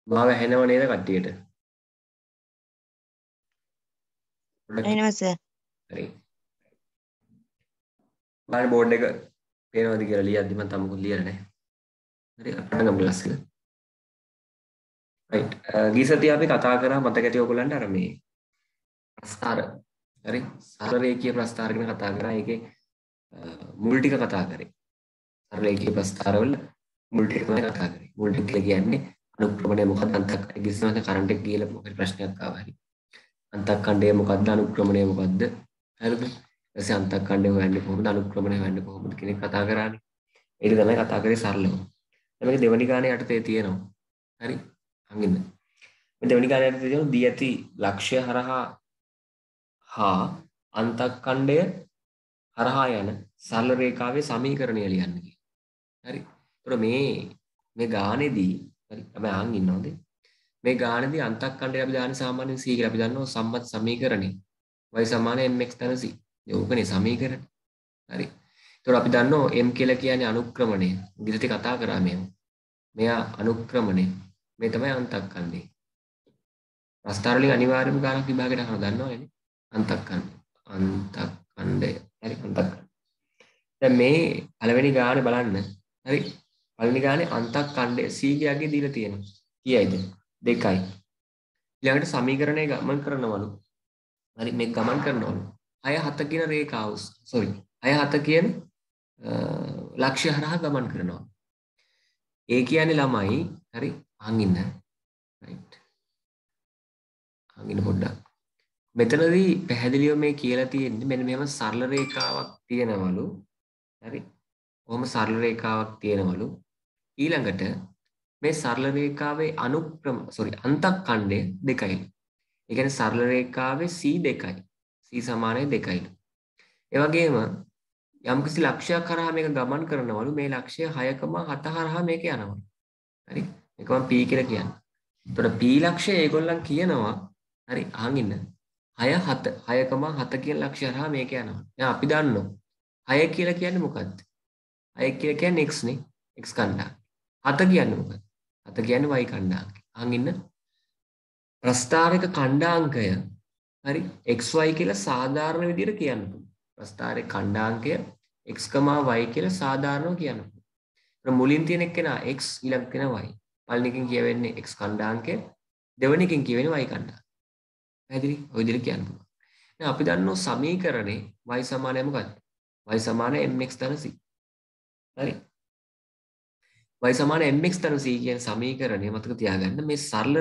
මාව ඇහෙනව නේද කට්ටියට? එනවා සර්. හරි. බලන්න බෝඩ් එක පේනවද කියලා ලියද්දි මම තාම මොකද ලියලා නැහැ. හරි අපිට ගමු ක්ලාස් එක. රයිට්. ගිය සතියේ අපි කතා කරා මතක ඇති ඔයගොල්ලන්ට අර මේ ප්‍රස්තාර. හරි. සරල රේඛීය ප්‍රස්තාර ගැන කතා කරා. ඒකේ මුල් ටික කතා කරේ. සරල රේඛීය ප්‍රස්තාරවල මුල් ටික තමයි කතා කරේ. මුල් ටික කියන්නේ අනුක්‍රමණය මොකක්ද අන්තක්කණ්ඩය කිසිම කරන්ට් එක ගිහලා මොකද ප්‍රශ්නයක් ආවා හරි. අන්තක්කණ්ඩය මොකක්ද අනුක්‍රමණය මොකක්ද? හරිද? ඊපස්සේ අන්තක්කණ්ඩය හොයන්නේ කොහොමද අනුක්‍රමණය හොයන්නේ කොහොමද කියන එක කතා කරානේ. ඒක තමයි කතා කරේ සරලව. මේක දෙවනි ගානේ යටතේ තියෙනවා. හරි. හංගින්න. මේ දෙවනි ගානේ යටතේ තියෙනවා දී ඇති ලක්ෂ්‍ය හරහා හා අන්තක්කණ්ඩය හරහා යන සරල රේඛාවේ සමීකරණය ලියන්න කියලා. හරි. ඒතර මේ ගානේදී හරි අපි අහන් ඉන්නවද? මේ ගානේදී අන්තක්කණ්ඩය අපි දාන්නේ සාමාන්‍යයෙන් c කියලා අපි දන්නවා සම්මත සමීකරණේ y = mx * c. ඒකනේ සමීකරණ. හරි. ඒතර අපි දන්නවා m කියලා කියන්නේ අනුක්‍රමණය. ඉදිරියට කතා කරා මේව. මෙයා අනුක්‍රමණය. මේ තමයි අන්තක්කණ්ඩය. ප්‍රස්තාර වලින් අනිවාර්යයෙන්ම ගානක් විභාගයට අහනවා දන්නවනේ. අන්තක්කණ්ඩය. අන්තක්කණ්ඩය. හරි අන්තක්කණ්ඩය. දැන් මේ පළවෙනි ගානේ බලන්න. හරි. පළවෙනි ගානේ අන්තක්කණ්ඩය c කියගේ දීලා තියෙනවා. කීයයිද? 2යි. ඊළඟට සමීකරණය ගමන් කරනවලු. හරි මේ ගමන් කරනවලු. 6 7 කියන රේඛාව sorry 6 7 කියන ලක්ෂ්‍ය හරහා ගමන් කරනවා. ඒ කියන්නේ ළමයි හරි අහන් ඉන්න. right. අහන් ඉන්න පොඩ්ඩක්. මෙතනදී පැහැදිලිව මේ කියලා තියෙන්නේ මෙන්න මෙහෙම සරල රේඛාවක් තියෙනවලු. හරි. කොහොම සරල රේඛාවක් තියෙනවලු. ඊළඟට මේ සරල රේඛාවේ අන්තක්කණ්ඩය 2යි. ඒ කියන්නේ සරල රේඛාවේ c 2යි. c = 2යි. ඒ වගේම යම්කිසි ලක්ෂයක් කරා මේක ගමන් කරනවලු මේ ලක්ෂය 6,7 හරහා මේක යනවා. හරි. මේක මම p කියලා කියන්නේ. එතකොට p ලක්ෂය ඒගොල්ලන් කියනවා හරි අහන් ඉන්න. 6,7 කියන ලක්ෂය හරහා මේක යනවා. දැන් අපි දන්නවා 6 කියලා කියන්නේ මොකක්ද? 6 කියලා කියන්නේ x නේ. x කණ්ඩායම. 7 කියන්නේ මොකක්ද? 7 කියන්නේ y කණ්ඩායම. අහන් ඉන්න. ප්‍රස්තාරක කණ්ඩාංකය හරි xy කියලා සාධාරණ විදිහට කියන්න පුළුවන්. ප්‍රස්තාරක කණ්ඩාංකය x, y කියලා සාධාරණව කියන්න පුළුවන්. මුලින් තියෙන එක්කෙනා x ඊළඟ කෙනා y. පළවෙනි එකෙන් කියවෙන්නේ x කණ්ඩාංකය, දෙවෙනි එකෙන් කියවෙන්නේ y කණ්ඩාංකය. පැහැදිලි? ඔය විදිහට කියන්න පුළුවන්. දැන් අපි දන්නවා සමීකරණේ y = මොකක්ද? y = mx * c. හරි. y = mx * c කියන සමීකරණය මතක තියාගන්න. මේ සරල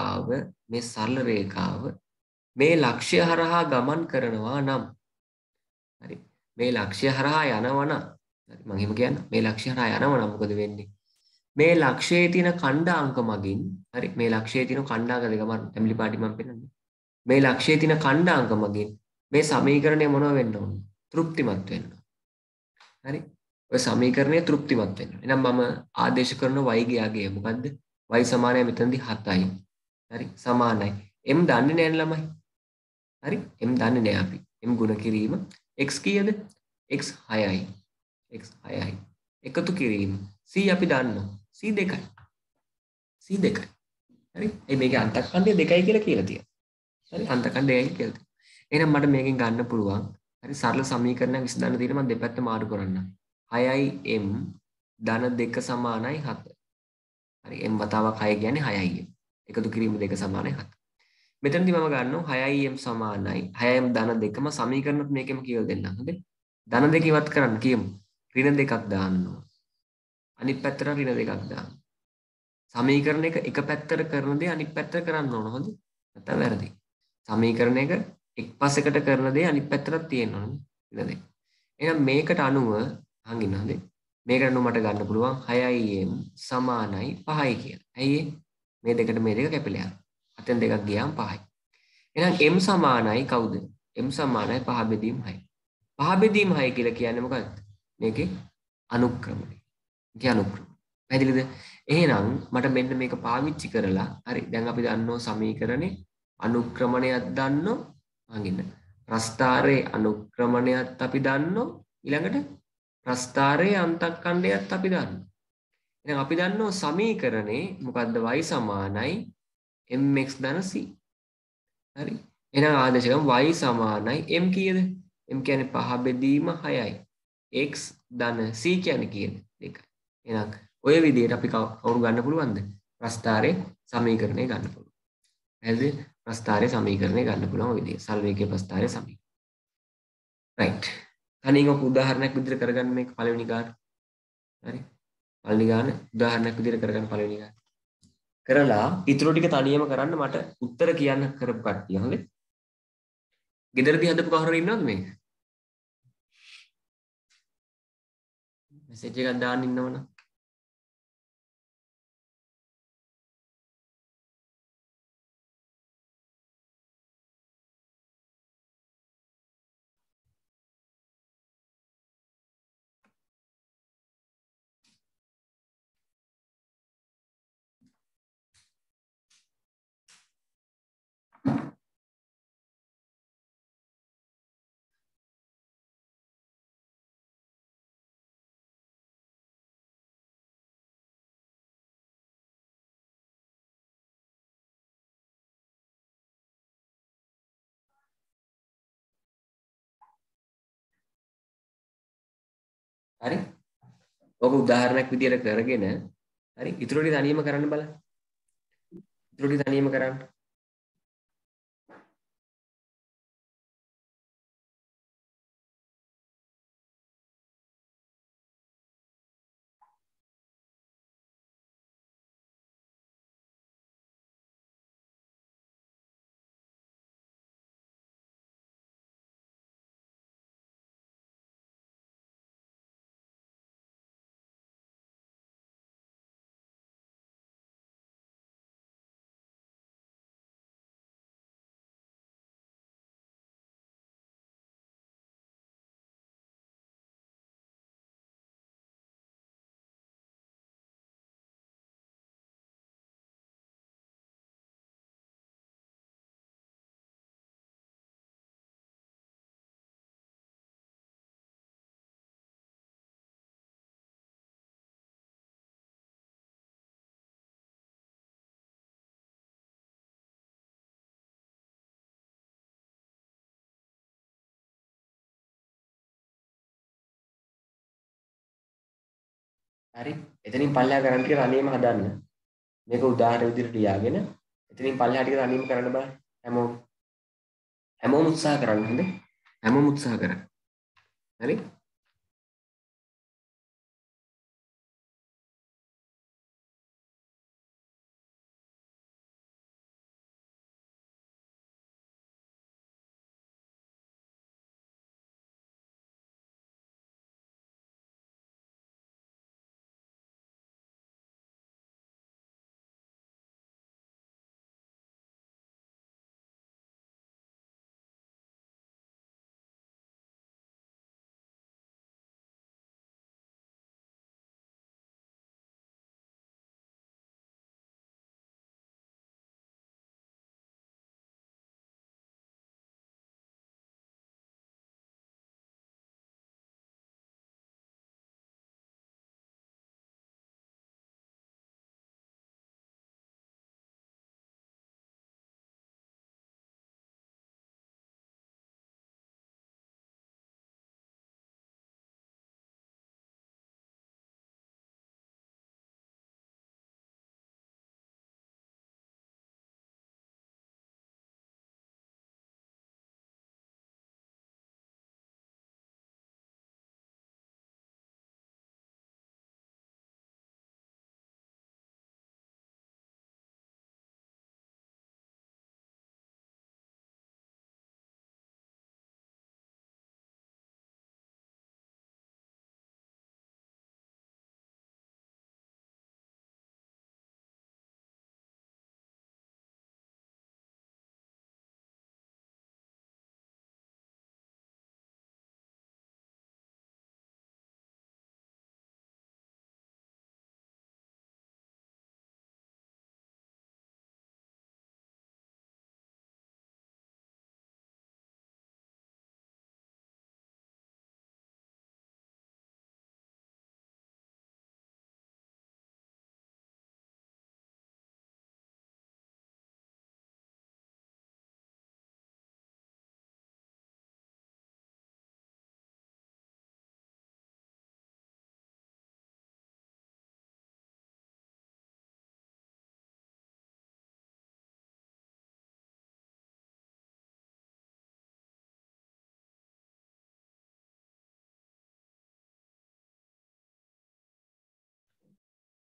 රේඛාව මේ ලක්ෂ්‍ය හරහා ගමන් කරනවා නම් හරි මේ ලක්ෂ්‍ය හරහා යනවා නම් හරි මම එහෙම කියන්න මේ ලක්ෂ්‍ය හරහා යනවා නම් මොකද වෙන්නේ මේ ලක්ෂයේ තියෙන ඛණ්ඩාංක මගින් හරි මේ ලක්ෂයේ තියෙන ඛණ්ඩාංක දෙක මම ෆැමිලි පාටි මම පෙන්නන්නේ මේ ලක්ෂයේ තියෙන ඛණ්ඩාංක මගින් මේ සමීකරණය මොනව වෙන්න ඕන තෘප්තිමත් වෙන්න හරි ඔය සමීකරණය තෘප්තිමත් වෙන්න එහෙනම් මම ආදේශ කරන y ගියාගේ මොකද්ද y සමානයි මෙතනදී 7යි හරි සමානයි m දන්නේ නැහැ ළමයි හරි m දන්නේ නැහැ අපි m ගුණ කිරීම x කීයද x 6යි x 6යි එකතු කිරීම c අපි දන්නවා c 2යි c 2යි හරි මේකේ අන්තක්කණ්ඩය 2යි කියලා තියෙනවා හරි අන්තක්කණ්ඩය 2යි කියලා තියෙනවා එහෙනම් මට මේකෙන් ගන්න පුළුවන් හරි සරල සමීකරණයක් විසඳන්න තියෙන මම දෙපැත්ත මාරු කරන්නම් 6යි m ධන 2 සමානයි 7 හරි m වතාවක් 6 කියන්නේ 6යි එකතු කිරීම 2 සමානයි 7 මෙතනදී මම ගන්නවා 6m සමානයි 6m ධන 2ම සමීකරණත් මේකෙම කියලා දෙන්නම් හරිද ධන 2 ඉවත් කරන්න කියමු ඍණ 2ක් දාන්න අනිත් පැත්තට ඍණ 2ක් දාන්න සමීකරණ එක පැත්තට කරන දේ අනිත් පැත්තට කරන්න ඕන හොඳ නැත්නම් වැරදි සමීකරණ එක එක් පස්සකට කරන දේ අනිත් පැත්තට තියෙන්න ඕන ඍණ 2 එහෙනම් මේකට අනුව අහන් ඉන්න හොඳේ මේකට අනුව මට ගන්න පුළුවන් 6m සමානයි 5යි කියලා ඇයි මේ දෙකට මේ දෙක කැපිලා යනවා අතෙන් දෙකක් ගියාම 5යි. එහෙනම් m සමානයි කවුද? m සමානයි 5 බෙදීම 6. 5 බෙදීම 6 කියලා කියන්නේ මොකක්ද? මේකේ අනුක්‍රමණය. මේකේ අනුක්‍රමණය. පැහැදිලිද? එහෙනම් මට මෙන්න මේක පාවිච්චි කරලා හරි දැන් අපි දන්නවා සමීකරණේ අනුක්‍රමණයක් දන්නෝ අහගින්න. ප්‍රස්ථාරයේ අනුක්‍රමණයත් අපි දන්නෝ ඊළඟට ප්‍රස්ථාරයේ අන්තක්කණ්ඩයත් අපි දන්නවා. එහෙනම් අපි දන්නවා සමීකරණේ මොකද්ද y සමානයි mx ධන c. හරි. එහෙනම් ආදේශකම y සමානයි m කීයද? m කියන්නේ 5 බෙදීම 6යි. x ධන c කියන්නේ කීයද? 2යි. එහෙනම් ඔය විදිහට අපි කවුරු ගන්න පුළුවන්ද? ප්‍රස්ථාරයේ සමීකරණය ගන්න පුළුවන්. හරිද? ප්‍රස්ථාරයේ සමීකරණය ගන්න පුළුවන් ඔය විදිහට. සරල රේඛීය ප්‍රස්ථාරයේ සමීකරණය. රයිට්. තනියෙන් ඔක උදාහරණයක් විදිහට කරගන්න මේක පළවෙනි ගාන. හරි. පළවෙනි ගාන උදාහරණයක් විදිහට කරගන්න පළවෙනි ගාන. කරලා ඊටු ටික තනියම කරන්න මට උත්තර කියන්න කරපු කට්ටිය. හොඳේ. ගෙදරදී හදපු කවුරු හරි ඉන්නවද මේක? මෙසේජ් එකක් දාන්න ඉන්නවනම්. හරි. ඔක උදාහරණයක් විදිහට කරගෙන හරි ඊටු ටික තනියම කරන්න බලන්න. ඊටු ටික තනියම කරන්න. හරි. එතනින් පල්ලෙහා කරන්න ටික තනියම හදන්න. මේක උදාහරණ විදිහට ලියාගෙන එතනින් පල්ලෙහා ටික තනියම කරන්න බලන්න. හැමෝම හැමෝම උත්සාහ කරන්න හොඳේ. හැමෝම උත්සාහ කරන්න. හරි.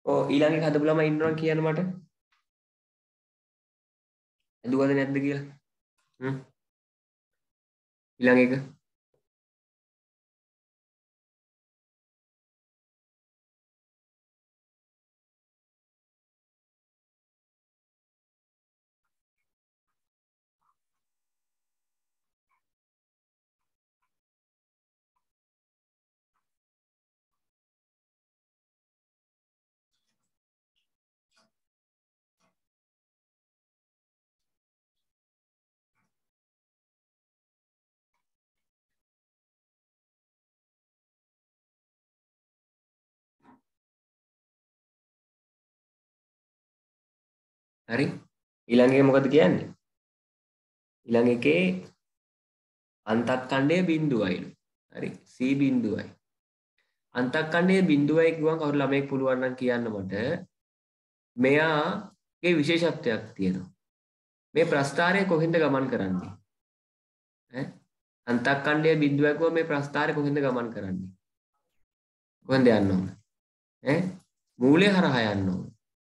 ඔව් ඊළඟ එක හදපු ළමයි ඉන්නවා කියන්න මට. ඇදුවද නැද්ද කියලා. ඊළඟ එක. හරි. ඊළඟ එක මොකද කියන්නේ? ඊළඟ එකේ අන්තක්ඛණ්ඩය බිඳුවයිලු. හරි. C බිඳුවයි. අන්තක්ඛණ්ඩයේ බිඳුවයි කිව්වම කවුරු ළමයෙක් පුළුවන් නම් කියන්න මට මෙයාගේ විශේෂත්වයක් තියෙනවා. මේ ප්‍රස්ථාරය කොහෙන්ද ගමන් කරන්නේ? ඈ අන්තක්ඛණ්ඩයේ බිඳුවයි කිව්වම මේ ප්‍රස්ථාරය කොහෙන්ද ගමන් කරන්නේ? කොහෙන්ද යන්න ඕන? ඈ මූලය හරහා යන්න ඕන.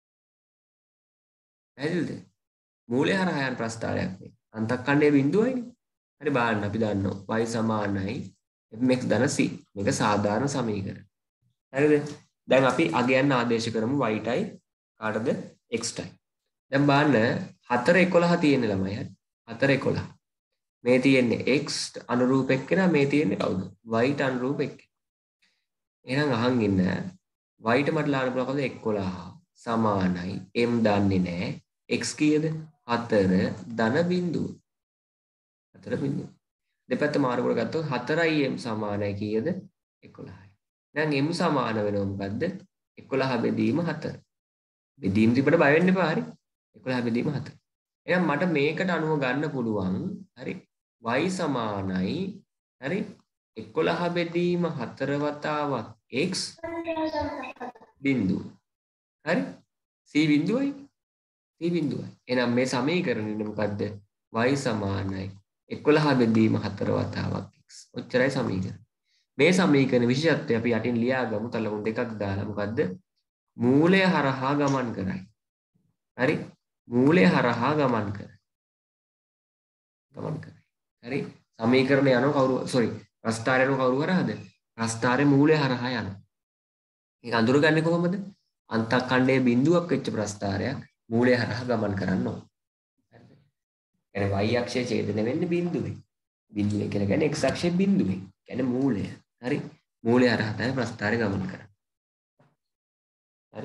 ඇයිද? මූලය හරහා යන ප්‍රස්ථාරයක් මේ. අන්තක්ඛණ්ඩයේ බිඳුවයිනේ. හරි බලන්න අපි දන්නවා y සමානයි mx ධන c. මේක සාධාරණ සමීකරණ. හරිද? දැන් අපි අගයන් ආදේශ කරමු y ටයි කාටද x ටයි. දැන් බලන්න 4 11 තියෙන ළමයි හරි. 4 11. මේ තියෙන්නේ x අනුරූප එක්කෙනා මේ තියෙන්නේ කවුද? y ට අනුරූප එක්කෙනා. එහෙනම් අහන් ඉන්න y ට මට ලාන්න පුළුවන් කවුද 11 සමානයි m දන්නේ නැහැ. x කීයද? 4 ධන බිඳුව. 4 බිඳුව. දෙපැත්ත මාරු කර ගත්තොත් 4යි m සමානයි කීයද? 11යි. දැන් m සමාන වෙනව මොකද්ද? 11 බෙදීම 4. බෙදීම තිබ්බට බය වෙන්න එපා හරි. 11 බෙදීම 4. එහෙනම් මට මේකට අනුව ගන්න පුළුවන් හරි y සමානයි හරි 11 බෙදීම 4 වතාවක් x බිඳුව. හරි? c බිඳුවයි. c බිඳුවයි. එහෙනම් මේ සමීකරණය මොකද්ද? y සමානයි 11 බෙදීම 4 වතාවක් x. ඔච්චරයි සමීකරණය. මේ සමීකරණ විශේෂත්වය අපි යටින් ලියා ගමු තලමුණු දෙකක් දාලා මොකද්ද? මූලය හරහා ගමන් කරයි. හරි? මූලය හරහා ගමන් කරයි. ගමන් කරයි. හරි? සමීකරණය යනවා කවුරු ප්‍රස්ථාරය යනවා කවුරු හරහාද? ප්‍රස්ථාරයේ මූලය හරහා යනවා. ඒක අඳුරගන්නේ කොහොමද? අන්තක්ඛණ්ඩයේ බිඳුවක් වෙච්ච ප්‍රස්ථාරයක් මූලය හරහා ගමන් කරන්න ඕන. හරිද? يعني y අක්ෂයේ ඡේදනය වෙන්නේ බිඳුවේ. බිඳුවේ කියලා කියන්නේ x අක්ෂයේ බිඳුවේ. කියන්නේ මූලය. හරි? මූලය හරහා තමයි ප්‍රස්ථාරය ගමන් කරන්නේ. හරි?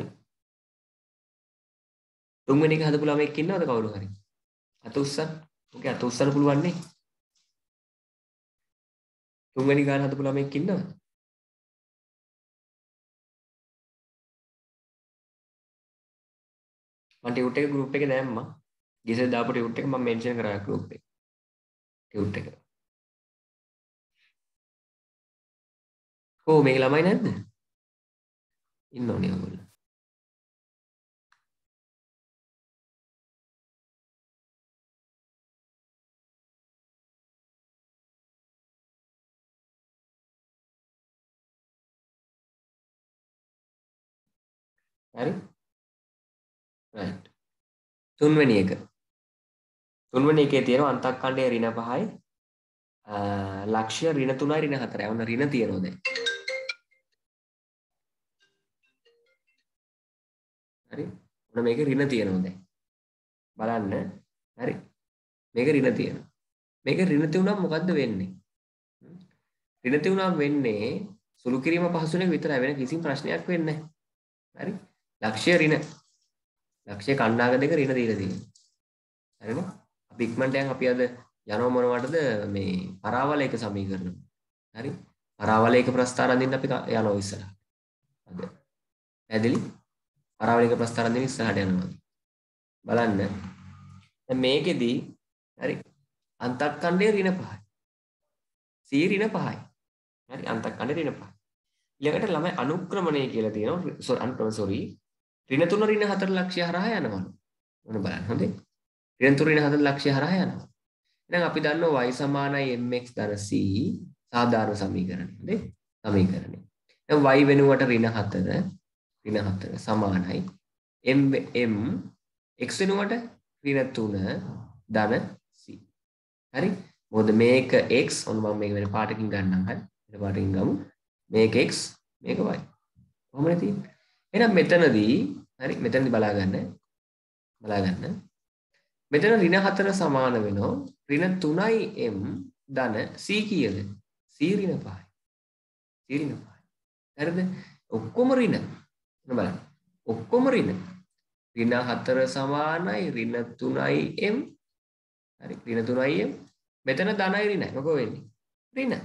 තුන්වෙනි එක හදපු ළමෙක් ඉන්නවද කවුරු හරි? අත උස්සන්න. ඔකේ අත උස්සන්න පුළුවන් නේ. තුන්වෙනි ගාන හදපු ළමෙක් ඉන්නවද? මම ටියුට් එක ගෲප් එකේ දැම්මා. ගෙසෙල් දාපු ටියුට් එක මම මෙන්ෂන් කරා ගෲප් එකේ. ටියුට් එක. මේක ළමයි නැද්ද? ඉන්නෝනේ ඔයගොල්ලෝ. හරි? right. තුන්වෙනි එක. තුන්වෙනි එකේ තියෙනවා අන්තක්ඛණ්ඩයේ ඍණ 5යි ලක්ෂ්‍ය ඍණ 3යි ඍණ 4යි. ඔන්න ඍණ තියෙනවා දැන්. හරි? ඔන්න මේකේ ඍණ තියෙනවා දැන්. බලන්න. හරි? මේක ඍණ තියෙනවා. මේක ඍණ තියුණාම මොකද්ද වෙන්නේ? ඍණ තියුණාම වෙන්නේ සුළු කිරීම පහසුනේ විතරයි වෙන කිසිම ප්‍රශ්නයක් වෙන්නේ නැහැ. හරි? ලක්ෂ්‍ය ඍණ. ලක්ෂ්‍ය කණ්ඩායම දෙක ඍණ දීලා තියෙනවා. හරිද? අපි ඉක්මනට යන් අපි අද යනවා මොනවටද මේ පරාවලයක සමීකරණ. හරි? පරාවලයක ප්‍රස්ථාර අඳින්න අපි යනවා ඉස්සරහට. අද. පැහැදිලි? පරාවලයක ප්‍රස්ථාර අඳින්න ඉස්සරහට යනවා. බලන්න. දැන් මේකෙදි හරි අන්තක්ඛණ්ඩයේ ඍණ 5යි. C ඍණ 5යි. හරි අන්තක්ඛණ්ඩයේ ඍණ 5යි. ඊළඟට ළමයි අනුක්‍රමණය කියලා තියෙනවා. ඍණ 3 ඍණ 4 ලක්ෂ්‍ය හරහා යනවලු. මොන බලන්න හොඳේ. ඍණ 3 ඍණ 4 ලක්ෂ්‍ය හරහා යනවා. එහෙනම් අපි දන්නවා y සමානයි mx ධන c සාධාරණ සමීකරණය. හරි? සමීකරණය. දැන් y වෙනුවට ඍණ 4 ඍණ 4 සමානයි m x වෙනුවට ඍණ 3 ධන c. හරි? මොකද මේක x ඔන්න මම මේක වෙන පාටකින් ගන්නම් හරි. වෙන පාටකින් ගමු. මේක x මේක y. කොහොමද තියෙන්නේ? එහෙනම් මෙතනදී හරි මෙතනදී බලා ගන්න. මෙතන ඍණ 4 සමාන වෙනවා ඍණ 3යි m ධන c කීයද? c ඍණ 5යි. c ඍණ 5යි. හරිද? ඔක්කොම ඍණ. බලන්න. ඔක්කොම ඍණ. ඍණ 4 සමානයි ඍණ 3යි m. හරි ඍණ 3යි m. මෙතන ධනයි ඍණයි. මොකෝ වෙන්නේ? ඍණ.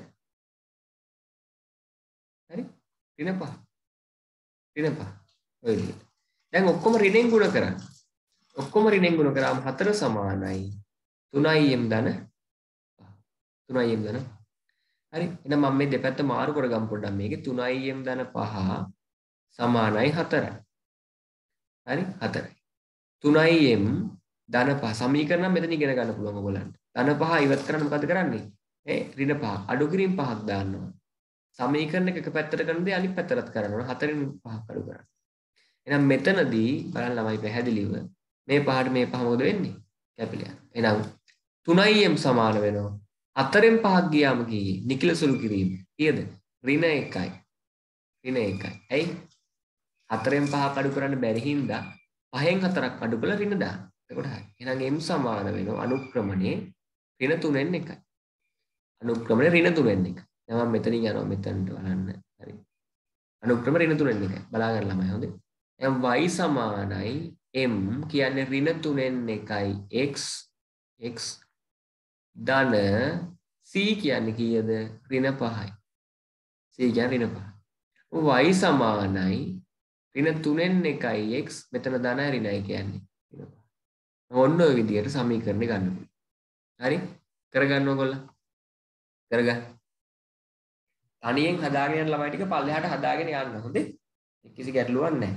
හරි? ඍණ 5. ඍණ 5. ඔය විදිහට. දැන් ඔක්කොම ඍණෙන් ගුණ කරන්න. ඔක්කොම ඍණෙන් ගුණ කරාම 4 සමානයි 3යි m ධන 3යි m ධන. හරි. එහෙනම් මම මේ දෙපැත්ත මාරු කරගමු පොඩ්ඩක් මේකේ 3යි m ධන 5 සමානයි 4යි. හරි 4යි. 3යි m ධන 5 සමීකරණ මෙතන ඉගෙන ගන්න පුළුවන් ඔයගොල්ලන්ට. ධන 5 ඉවත් කරන්න මොකද කරන්නේ? ඍණ 5 අඩු කිරීම 5ක් දාන්නවා. සමීකරණ එක පැත්තට කරන දේ අනිත් පැත්තටත් කරනවා. 4න් 5ක් අඩු කරන්න. එහෙනම් මෙතනදී බලන්න ළමයි පැහැදිලිව මේ පහට මේ පහ මොකද වෙන්නේ? කැපිලා යනවා. එහෙනම් 3m සමාන වෙනවා 4න් 5ක් ගියාම කීයේ? නිකිල සුළු කිරීම. කීයද? ඍණ 1යි. ඍණ 1යි. ඇයි? 4න් 5ක් අඩු කරන්න බැරි හින්දා 5න් 4ක් අඩු කළා ඍණ දාන්න. එතකොට හරි. එහෙනම් m සමාන වෙනවා අනුක්‍රමණයේ ඍණ 3න් 1යි. අනුක්‍රමණයේ ඍණ 3න් 1යි. දැන් මම මෙතනින් යනවා මෙතනට බලන්න. හරි. අනුක්‍රම ඍණ 3න් 1යි. බලා ගන්න ළමයි හොඳේ. එහෙනම් y සමානයි m කියන්නේ ඍණ 3න් 1යි x ධන c කියන්නේ කීයද? ඍණ 5යි. c කියන්නේ ඍණ 5. y සමානයි ඍණ 3න් 1යි x මෙතන ධනයි ඍණයි කියන්නේ ඍණ 5. ඔන්න ඔය විදිහට සමීකරණය ගන්න පුළුවන්. හරි? කරගන්න ඕගොල්ලෝ. කරගන්න. තනියෙන් හදාගෙන යන ළමයි ටික පල්ලෙහාට හදාගෙන යන්න. හොඳේ? කිසි ගැටලුවක් නැහැ.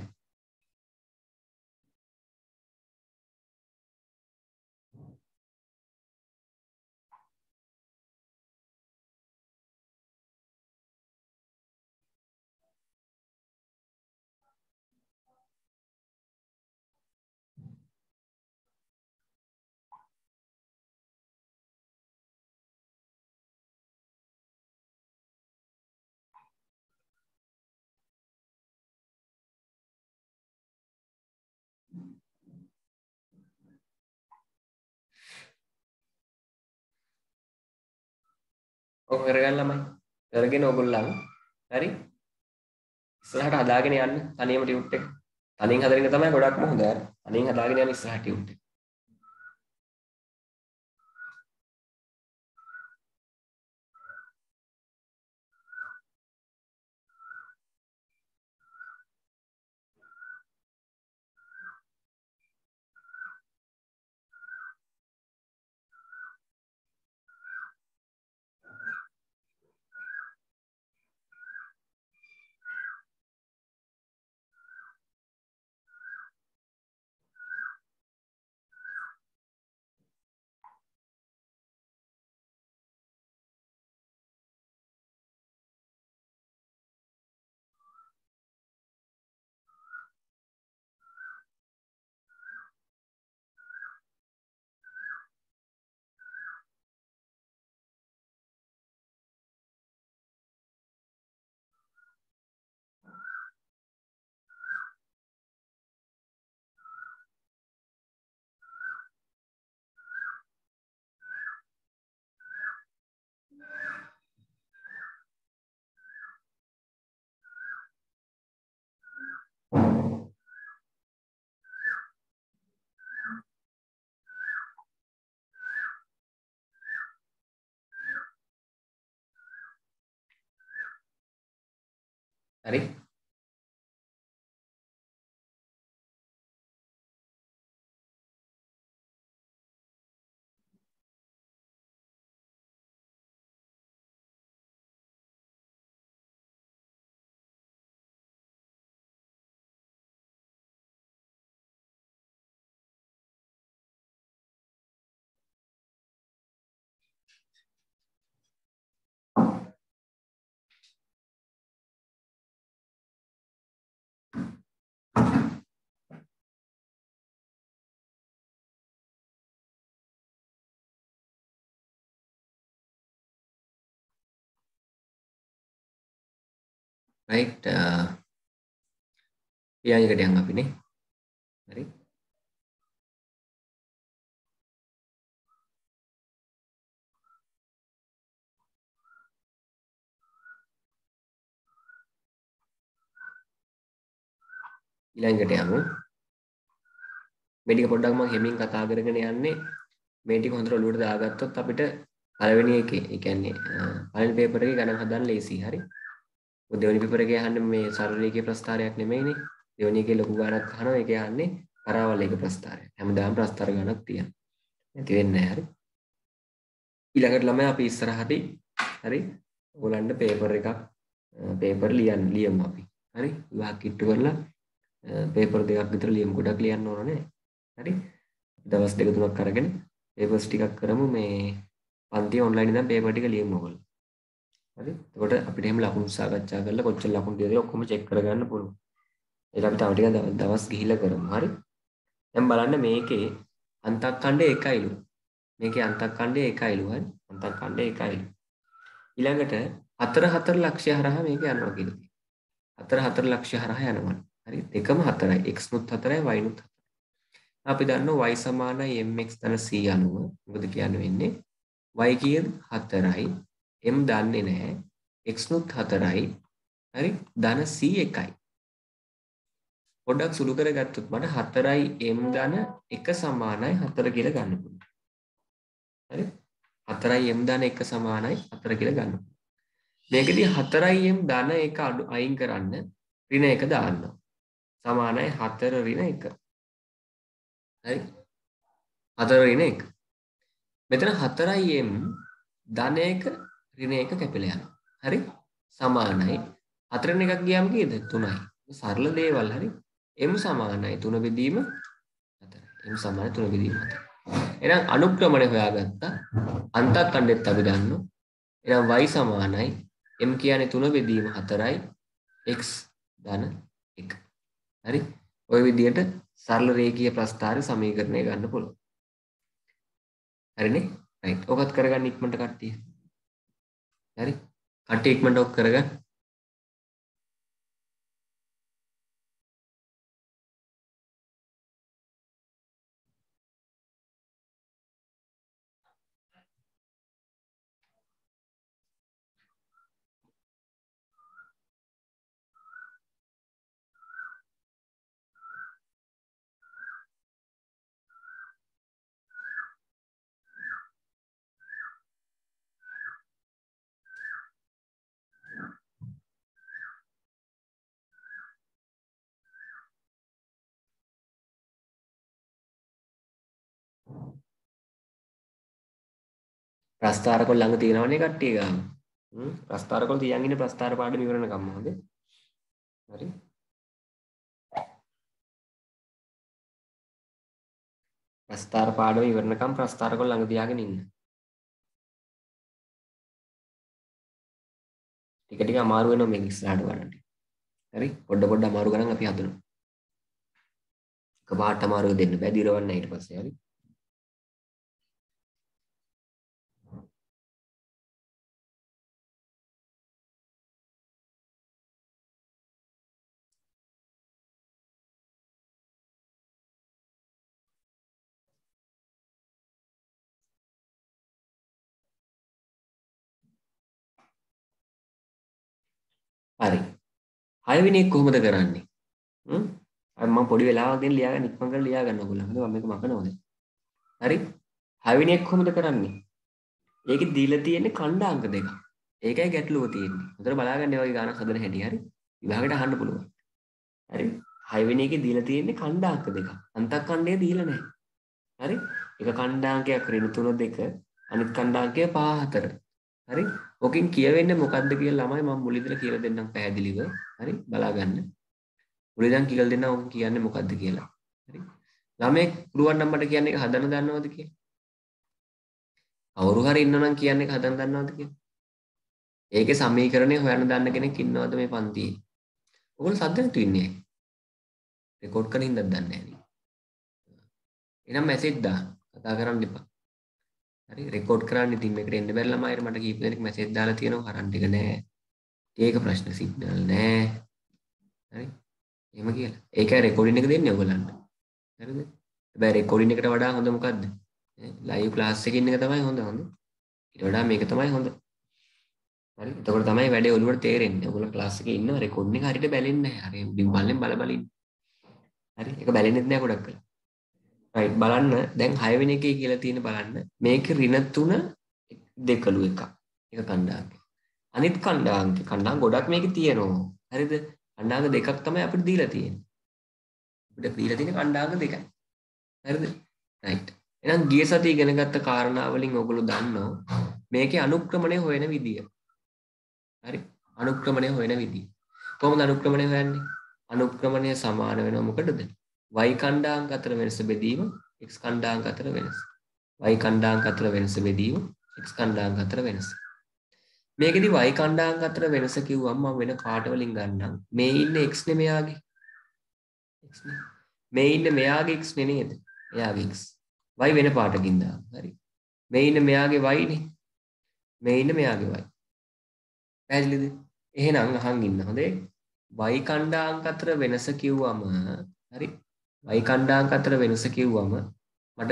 ඔක කරගන්න ළමයි. කරගෙන ඕගොල්ලන් හරි? ඉස්සරහට හදාගෙන යන්න තනියම ටියුට් එක. තනියෙන් හදන එක තමයි ගොඩක්ම හොඳ. තනියෙන් හදාගෙන යන්න ඉස්සරහට ටියුට් එක. හරි? right. ඊළඟට යන් අපි නේ. හරි. ඊළඟට යමු. මේ ටික පොඩ්ඩක් මම හෙමින් කතා කරගෙන යන්නේ. මේ ටික හොඳට ඔලුවට දාගත්තොත් අපිට පළවෙනි එකේ, ඒ කියන්නේ පළවෙනි පේපර් එකේ ගණන් හදන්න ලේසි. හරි. මොකද දෙවෙනි පේපර් එකේ අහන්නේ මේ සරල රේඛීය ප්‍රස්ථාරයක් නෙමෙයිනේ. දෙවෙනි එකේ ලොකු ගණනක් අහනවා. ඒකේ අහන්නේ පරාවල් රේඛ ප්‍රස්ථාරය. හැමදාම ප්‍රස්ථාර ගණනක් තියෙනවා. නැති වෙන්නේ නැහැ. හරි. ඊළඟට ළමයි අපි ඉස්සරහදී හරි ඕගොල්ලන්ට පේපර් එකක් පේපර් ලියමු අපි. හරි. විභාග කිට්ටු කරලා පේපර් දෙකක් විතර ලියමු. ගොඩක් ලියන්න ඕන නේ. හරි. දවස් දෙක තුනක් අරගෙන පේපර්ස් ටිකක් කරමු. මේ පන්ති ඔන්ලයින් ඉඳන් පේපර් ටික ලියමු ඔයගොල්ලෝ. හරි. එතකොට අපිට එහෙම ලකුණු සාකච්ඡා කරලා කොච්චර ලකුණු දෙයද ඔක්කොම චෙක් කරගන්න පුළුවන්. ඒක අපි තව ටිකක් දවස් ගිහිල්ලා කරමු. හරි. දැන් බලන්න මේකේ අන්තක්ඛණ්ඩය එකයිලු. මේකේ අන්තක්ඛණ්ඩය එකයිලු. හරි. අන්තක්ඛණ්ඩය එකයිලු. ඊළඟට 4 ලක්ෂය හරහා මේක යනවා කියලා තියෙනවා. 4 ලක්ෂය හරහා යනවා. හරි. දෙකම 4යි. x නුත් 4යි y නුත් 4යි. අපි දන්නවා y සමානයි mx ධන c අනුව මොකද කියන්න වෙන්නේ? y කීයද? 4යි. m දන්නේ නැහැ. x නුත් 4යි. හරි. ධන c 1යි. පොඩ්ඩක් සුළු කරගත්තොත් මට 4යි m ධන 1 සමානයි 4 කියලා ගන්න පුළුවන්. හරි. 4යි m ධන 1 සමානයි 4 කියලා ගන්න. මේකදී 4යි m ධන 1 අයින් කරන්න ඍණ 1 දාන්නවා. සමානයි 4 ඍණ 1. හරි. 4 ඍණ 1. මෙතන 4යි m ධන 1 ඍණ 1 කැපිලා යනවා. හරි. සමානයි 4 න් 1ක් ගියාම කීයද? 3යි. සරල දේවල්. හරි. m සමානයි 3 බෙදීම 4. m සමානයි 3 බෙදීම 4. එහෙනම් අනුක්‍රමණය හොයාගත්තා. අන්තක්ඛණ්ඩෙත් අපි දන්නවා. එහෙනම් y සමානයි m කියන්නේ 3 බෙදීම 4යි x ධන 1. හරි. ওই විදිහට සරල රේඛීය ප්‍රස්ථාර සමීකරණය ගන්න පුළුවන්. හරිනේ? රයිට්. ඔකත් කරගන්න ඉක්මනට කට්ටිය. හරි. කට්ටිය ඉක්මනට ඔක් කරගන්න. ප්‍රස්ථාරකොළ ළඟ තියෙනවනේ කට්ටිය ගාම. ප්‍රස්ථාරකොළ තියන් ඉන්නේ ප්‍රස්ථාර පාඩම ඉවරන කම්ම හොඳේ. හරි. ප්‍රස්ථාර පාඩම ඉවරනකම් ප්‍රස්ථාරකොළ ළඟ තියාගෙන ඉන්න. ටික ටික අමාරු වෙනවා මේක ඉස්සරහට බලන්න. හරි. පොඩ අමාරු ගණන් අපි හදනවා. එකපාරට අමාරු දෙන්න බෑ දිරවන්න ඊට පස්සේ. හරි. හරි. 6 වෙනි එක කොහොමද කරන්නේ? මම පොඩි වෙලාවක් දෙන්න ලියාගන්න ඉක්මන් කරලා ලියා ගන්න ඕගොල්ලෝ. හරිද? මම මේක මකනවද? හරි. 6 වෙනි එක කොහොමද කරන්නේ? ඒකේ දීලා තියෙන්නේ ඛණ්ඩාංක දෙකක්. ඒකයි ගැටලුව තියෙන්නේ. හොඳට බලාගන්න මේ වගේ ගානක් හදන හැටි. හරි. විභාගයට අහන්න පුළුවන්. හරි. 6 වෙනි එකේ දීලා තියෙන්නේ ඛණ්ඩාංක දෙකක්. අන්තක්ඛණ්ඩය දීලා නැහැ. හරි. එක ඛණ්ඩාංකයක් ඍණ 3 2 අනිත් ඛණ්ඩාංකය 5 4. හරි. ඔකෙන් කියවෙන්නේ මොකද්ද කියලා ළමයි මම මුලින්දලා කියලා දෙන්නම් පැහැදිලිව. හරි. බලාගන්න. මුලින්දන් කියලා දෙන්නම් ඔක කියන්නේ මොකද්ද කියලා. හරි. ළමයි පුරුවන් නම් මට කියන්නේ හදන්න දන්නවද කියලා? කවුරු හරි ඉන්නවනම් කියන්නේ හදන්න දන්නවද කියලා? ඒකේ සමීකරණය හොයන්න දන්න කෙනෙක් ඉන්නවද මේ පන්තියේ? ඔයගොල්ලෝ සද්ද නැතු ඉන්නේ. රෙකෝඩ් කරන හින්දා දන්නේ නැහැ. එහෙනම් මැසේජ් දාන්න. කතා කරන්න එපා. හරි රෙකෝඩ් කරන්න ඉතින් මේකට එන්න බැරි ළමයිට මට කීප දෙනෙක් මැසේජ් දාලා තියෙනවා කරන්ට් එක නැහැ. ඒක ප්‍රශ්න සිග්නල් නෑ. හරි. එහෙම කියලා. ඒකයි රෙකෝඩින් එක දෙන්නේ ඔයගලන්ට. හරිද? හැබැයි රෙකෝඩින් එකට වඩා හොඳ මොකද්ද? ලයිව් ක්ලාස් එකකින් එක තමයි හොඳ. ඊට වඩා මේක තමයි හොඳ. හරි. එතකොට තමයි වැඩේ ඔළුවට තේරෙන්නේ. ඔයගොල්ලෝ ක්ලාස් එකේ ඉන්නවා රෙකෝඩින් එක හරියට බැලෙන්නේ නැහැ. හරි. උඩින් පල්ලෙන් බල බල ඉන්න. හරි. ඒක බැලෙන්නෙත් නැහැ ගොඩක් කළා. රයිට් බලන්න දැන් 6 වෙනි එකේ කියලා තියෙන බලන්න. මේකේ ඍණ 3 දෙකලු එකක්. එක කණ්ඩායමක්. අනිත් කණ්ඩායම් ගොඩක් මේකේ තියෙනවා. හරිද? කණ්ඩායම් දෙකක් තමයි අපිට දීලා තියෙන්නේ. අපිට දීලා තියෙන කණ්ඩායම් දෙකයි. හරිද? රයිට්. එහෙනම් ගිය සතියේ ඉගෙන ගත්ත කාරණා වලින් ඔයගොල්ලෝ දන්නවා මේකේ අනුක්‍රමණය හොයන විදිය. හරි? අනුක්‍රමණය හොයන විදිය. කොහොමද අනුක්‍රමණය හොයන්නේ? අනුක්‍රමණය සමාන වෙනවා මොකටද? y කණ්ඩායම් අතර වෙනස බෙදීම x කණ්ඩායම් අතර වෙනස. y කණ්ඩායම් අතර වෙනස බෙදීම x කණ්ඩායම් අතර වෙනස. මේකෙදි y කණ්ඩායම් අතර වෙනස කිව්වම මම වෙන කාට වලින් ගන්නම්. මේ ඉන්නේ x නේ මෙයාගේ. x නේ. මේ ඉන්නේ මෙයාගේ x නේ නේද? එයාගේ x. y වෙන පාටකින් දාන්න. හරි. මේ ඉන්නේ මෙයාගේ y නේ. මේ ඉන්නේ මෙයාගේ y. පැහැදිලිද? එහෙනම් අහන් ඉන්න හොඳේ. y කණ්ඩායම් අතර වෙනස කිව්වම හරි. y කණ්ඩායම් අතර වෙනස කිව්වම මට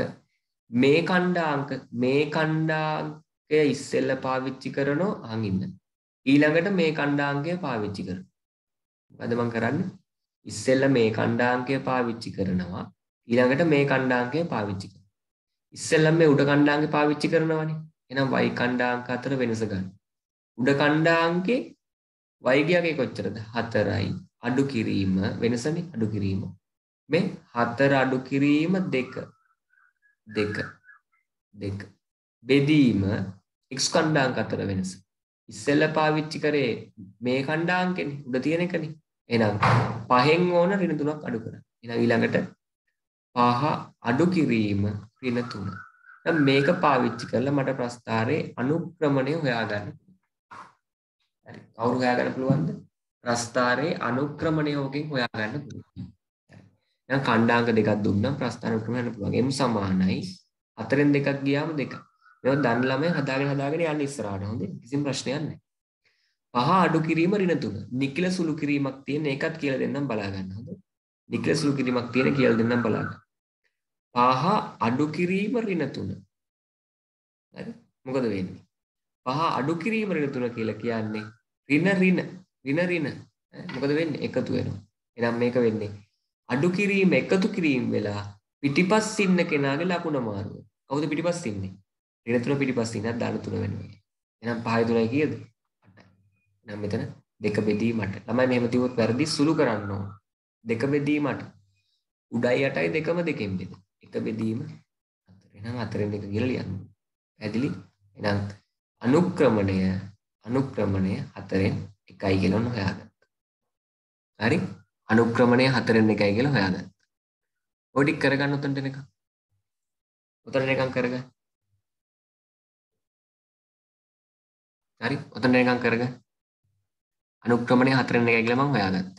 මේ කණ්ඩාංකය ඉස්සෙල්ලා පාවිච්චි කරනෝ අහන් ඉන්න. ඊළඟට මේ කණ්ඩාංකය පාවිච්චි කරනවා. මොකද මම කරන්නේ? ඉස්සෙල්ලා මේ කණ්ඩාංකය පාවිච්චි කරනවා. ඊළඟට මේ කණ්ඩාංකය පාවිච්චි කරනවා. ඉස්සෙල්ලා මේ උඩ කණ්ඩාංකය පාවිච්චි කරනවානේ. එහෙනම් y කණ්ඩාංක අතර වෙනස ගන්න. උඩ කණ්ඩාංකේ y ගියාගේ කොච්චරද? 4යි. අඩු කිරීම වෙනසනේ අඩු කිරීම. මේ 4 අඩු කිරීම 2 බෙදීම x කණ්ඩාංක අතර වෙනස. ඉස්සෙල්ලා පාවිච්චි කරේ මේ කණ්ඩාංකෙනේ උඩ තියෙන එකනේ. එහෙනම් 5න් ඕන ඍණ 3ක් අඩු කරා. එහෙනම් ඊළඟට 5 අඩු කිරීම ඍණ 3. දැන් මේක පාවිච්චි කරලා මට ප්‍රස්ථාරයේ අනුක්‍රමණය හොයාගන්න. හරි. කවුරු හොයාගන්න පුළුවන්ද? ප්‍රස්ථාරයේ අනුක්‍රමණය ඕකෙන් හොයාගන්න පුළුවන්. දැන් කණ්ඩාංක දෙකක් දුන්නම් ප්‍රස්ථාර අනුක්‍රමණය හොයන්න පුළුවන්. m සමානයි 4න් දෙකක් ගියාම 2. මේවා දන්න ළමයි හදාගෙන යන්න ඉස්සරහට. හොඳේ. කිසිම ප්‍රශ්නයක් නැහැ. 5 අඩු කිරීම ඍණ 3. නිකිල සුළු කිරීමක් තියෙන ඒකත් කියලා දෙන්නම් බලා ගන්න. හොඳේ. නිකිල සුළු කිරීමක් තියෙන කියලා දෙන්නම් බලා ගන්න. 5 අඩු කිරීම ඍණ 3. හරි? මොකද වෙන්නේ? 5 අඩු කිරීම ඍණ 3 කියලා කියන්නේ ඍණ මොකද වෙන්නේ? එකතු වෙනවා. එහෙනම් මේක වෙන්නේ අඩු කිරීම එකතු කිරීම වෙලා පිටිපස්ස ඉන්න කෙනාගේ ලකුණ මාරුව. කවුද පිටිපස්ස ඉන්නේ? ඍණ 3 පිටිපස්ස ඉන්නත් දාන 3 වෙනවා. එහෙනම් 5 3යි කීයද? 8යි. එහෙනම් මෙතන 2 බෙදීමට. ළමයි මෙහෙම තියුවොත් වැරදි සුළු කරන්න ඕන. 2 බෙදීමට. උඩයි 8යි දෙකම 2කින් බෙද. 1 බෙදීම 4. එහෙනම් 4න් 1 කියලා ලියන්න. පැහැදිලි? එහෙනම් අනුක්‍රමණය 4න් 1යි කියලා ඔන්න හොයාගත්තා. හරි? අනුක්‍රමණය 4න් 1යි කියලා හොයාගත්තා. ඔය ටික කරගන්න උතනට එනකම්. උතනට එනකම් කරගන්න. හරි? උතනට එනකම් කරගන්න. අනුක්‍රමණය 4න් 1යි කියලා මම හොයාගත්තා.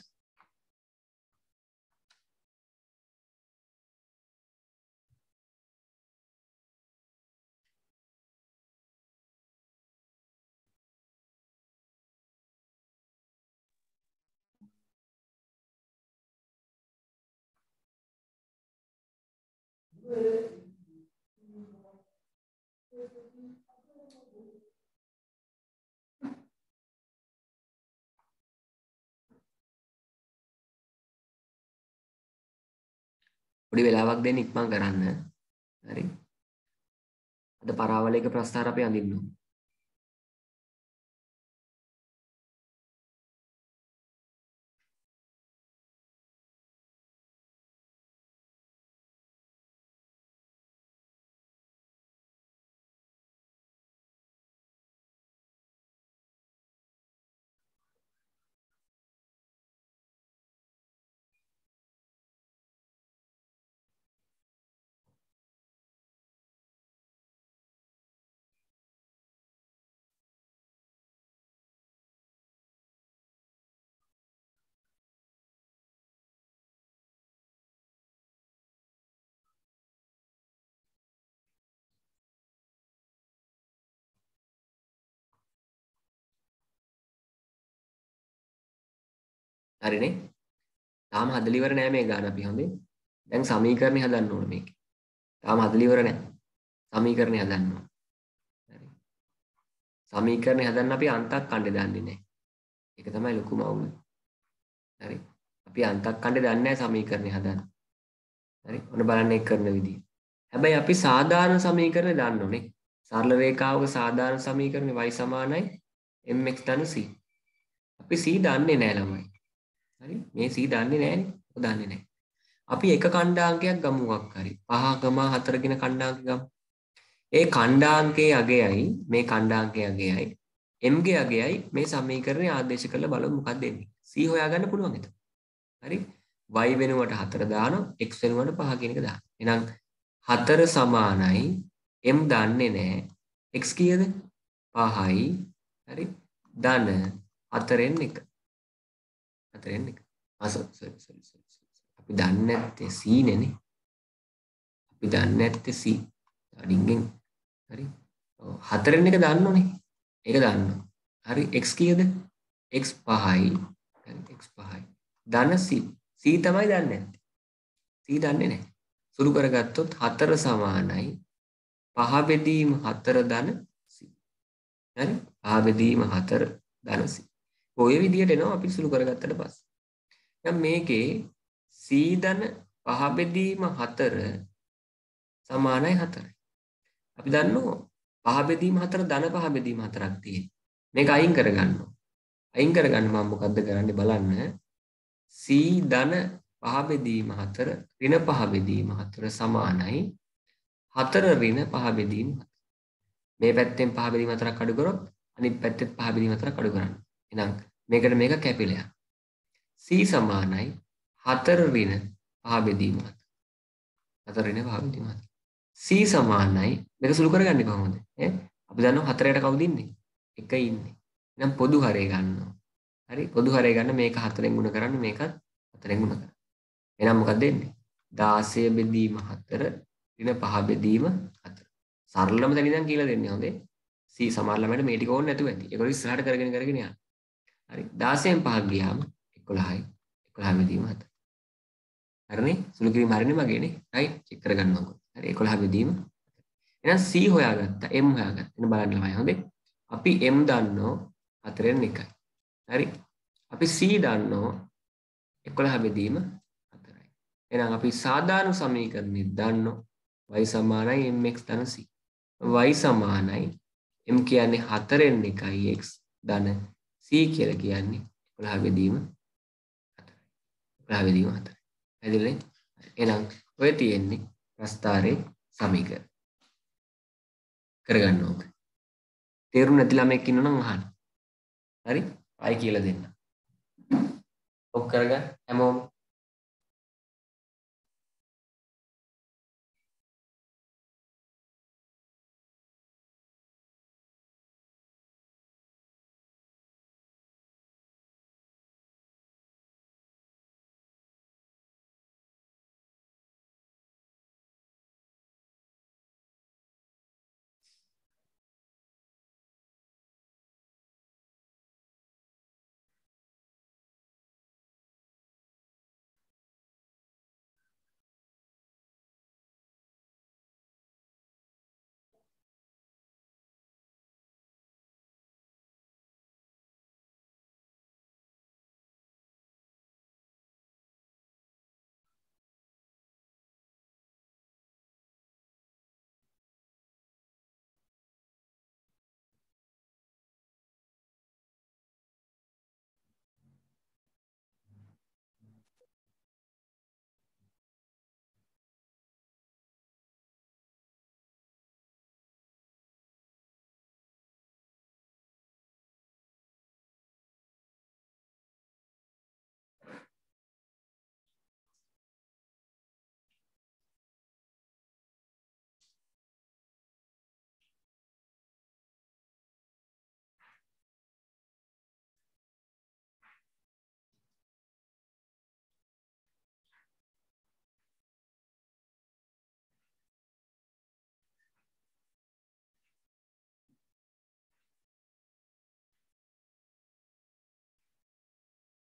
පොඩි වෙලාවක් දෙන්න ඉක්මන් කරන්න. හරි? අද පරාවලයක ප්‍රස්ථාර අපි අඳින්න ඕනේ. හරිනේ. තාම හදලා ඉවර නෑ මේ ගාන අපි හොඳේ. දැන් සමීකරණය හදන්න ඕනේ මේකේ. තාම හදලා ඉවර නෑ. සමීකරණය හදන්න ඕනේ. හරි. සමීකරණය හදන්න අපි අන්තක් කණ්ඩේ දන්නේ නෑ. ඒක තමයි ලොකුම අවුල. හරි. අපි අන්තක් කණ්ඩේ දන්නේ නෑ සමීකරණය හදන්න. හරි. ඔන්න බලන්න ඒක කරන විදිය. හැබැයි අපි සාධාරණ සමීකරණය දන්න ඕනේ. සරල රේඛාවක සාධාරණ සමීකරණය y සමානයි mx ධන c. අපි c දන්නේ නෑ ළමයි. හරි. මේ c දන්නේ නෑනේ. ඔය දන්නේ නෑ. අපි එක කණ්ඩාංකයක් ගමු මොකක් හරි. 5, 4 කියන කණ්ඩාංක ගමු. ඒ කණ්ඩාංකයේ අගයයි මේ කණ්ඩාංකයේ අගයයි m ගේ අගයයි මේ සමීකරණය ආදේශ කරලා බලමු මොකක්ද එන්නේ. c හොයාගන්න පුළුවන් එතන. හරි. y වෙනුවට 4 දානවා x වෙනුවට 5 කියන එක දානවා. එහෙනම් 4 සමානයි m දන්නේ නැහැ. x කීයද? 5යි. හරි. ධන 4න් 1. 4න් 1. sorry. අපි දන්නේ නැත්තේ c නේ. අපි දන්නේ නැත්තේ c. අඩින්ගෙන් හරි. ඔව් 4න් 1 දන්නෝනේ. ඒක දන්නවා. හරි x කීයද? x 5යි. හරි x 5යි. ධන c. c තමයි දන්නේ නැත්තේ. c දන්නේ නැහැ. සුළු කරගත්තොත් 4 සමානයි 5 බෙදීම 4 ධන c. හරි 5 බෙදීම 4 ධන c. ඔය විදිහට එනවා අපි සුළු කරගත්තට පස්සේ. දැන් මේකේ c ධන 5 බෙදීම 4 සමානයි 4යි. අපි දන්නවා 5 බෙදීම 4 ධන 5 බෙදීම 4ක් තියෙනවා. මේක අයින් කරගන්නවා. අයින් කරගන්න මම මොකද්ද කරන්නේ බලන්න. c ධන 5 බෙදීම 4 ඍණ 5 බෙදීම 4 සමානයි 4 ඍණ 5 බෙදීම 4. මේ පැත්තෙන් 5 බෙදීම 4ක් අඩු කරොත් අනිත් පැත්තෙත් 5 බෙදීම 4ක් අඩු කරන්න. එහෙනම් මේකට මේක කැපිලා. c සමානයි 4 ඍණ 5 බෙදීම 4. 4 ඍණ 5 බෙදීම 4. c සමානයි මේක සුළු කරගන්නේ කොහොමද? අපි දන්නවා 4ට කවුද ඉන්නේ? 1 ඉන්නේ. එහෙනම් පොදු හරය ගන්නවා. හරි පොදු හරය ගන්න මේක 4ෙන් ගුණ කරන්න මේකත් 4ෙන් ගුණ කරන්න. එහෙනම් මොකක්ද එන්නේ? 16 බෙදීම 4 ඍණ 5 බෙදීම 4. සරලම තැන ඉඳන් කියලා දෙන්නේ හොඳේ. c සමහර ළමයිට මේ ටික ඕනේ නැතුව ඇති. ඒගොල්ලෝ ඉස්සරහට කරගෙන යනවා. හරි 16න් 5ක් ගියාම 11යි. 11 බෙදීම 4. හරිනේ? සුළු කිරීම හරිනේ මගේනේ. Right check කරගන්නකො. හරි 11 බෙදීම. එහෙනම් c හොයාගත්තා. m හොයාගත්තා. එන්න බලන්න ළමයි හොඳේ. අපි m දන්නෝ 4න් 1යි. හරි. අපි c දන්නෝ 11 බෙදීම 4යි. එහෙනම් අපි සාධාරණ සමීකරණය දන්නෝ y සමානයි mx ධන c. y සමානයි m කියන්නේ 4න් 1යි x ධන c කියලා කියන්නේ 11 බෙදීම 4යි. 11 බෙදීම 4යි. හරිද? එහෙනම් ඔය තියෙන්නේ ප්‍රස්ථාරේ සමීකරණ. කරගන්න ඕක. තේරුම් නැති ළමෙක් ඉන්නවනම් අහන්න. හරි? ආයි කියලා දෙන්න. ඔක් කරගන්න හැමෝම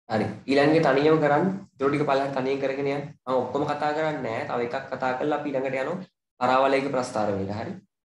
හරි. ඊළඟේ තනියම කරන්න. ඊටු ටික පළයන් තනියෙන් කරගෙන යන්න. මම ඔක්කොම කතා කරන්නේ නැහැ. තව එකක් කතා කරලා අපි ඊළඟට යනවා. පරාවලයක ප්‍රස්තාර වලට. හරි.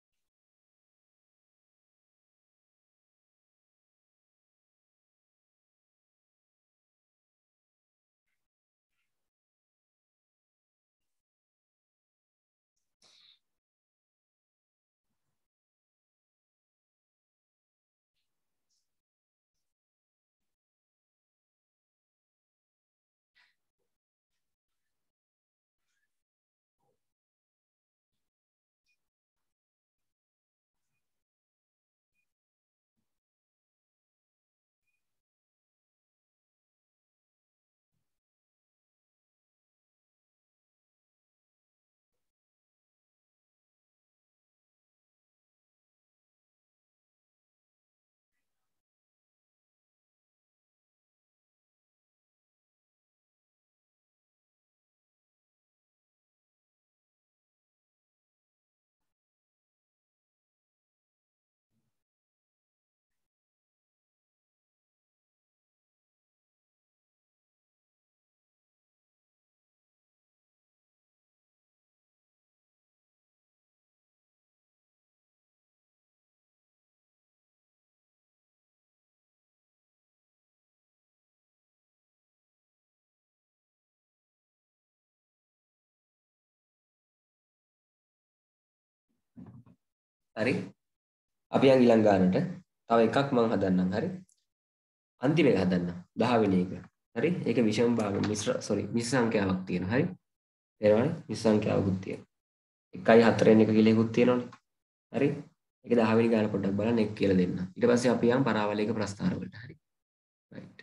හරි. අපි යන් ඊළඟ ගානට. තව එකක් මම හදන්නම්. හරි. අන්තිම එක හදන්නම්. 10 වෙනි එක. හරි. ඒක විෂම භාග මිශ්‍ර සංඛ්‍යාවක් තියෙනවා. හරි. තේරෙනවනේ? මිශ්‍ර සංඛ්‍යාවකුත් තියෙනවා. 1යි 4න් එක කියලා එකකුත් තියෙනවනේ. හරි. ඒක 10 වෙනි ගාන පොඩ්ඩක් බලන්න ඒක කියලා දෙන්න. ඊට පස්සේ අපි යන් පරාවලයක ප්‍රස්තාර වලට. හරි. right.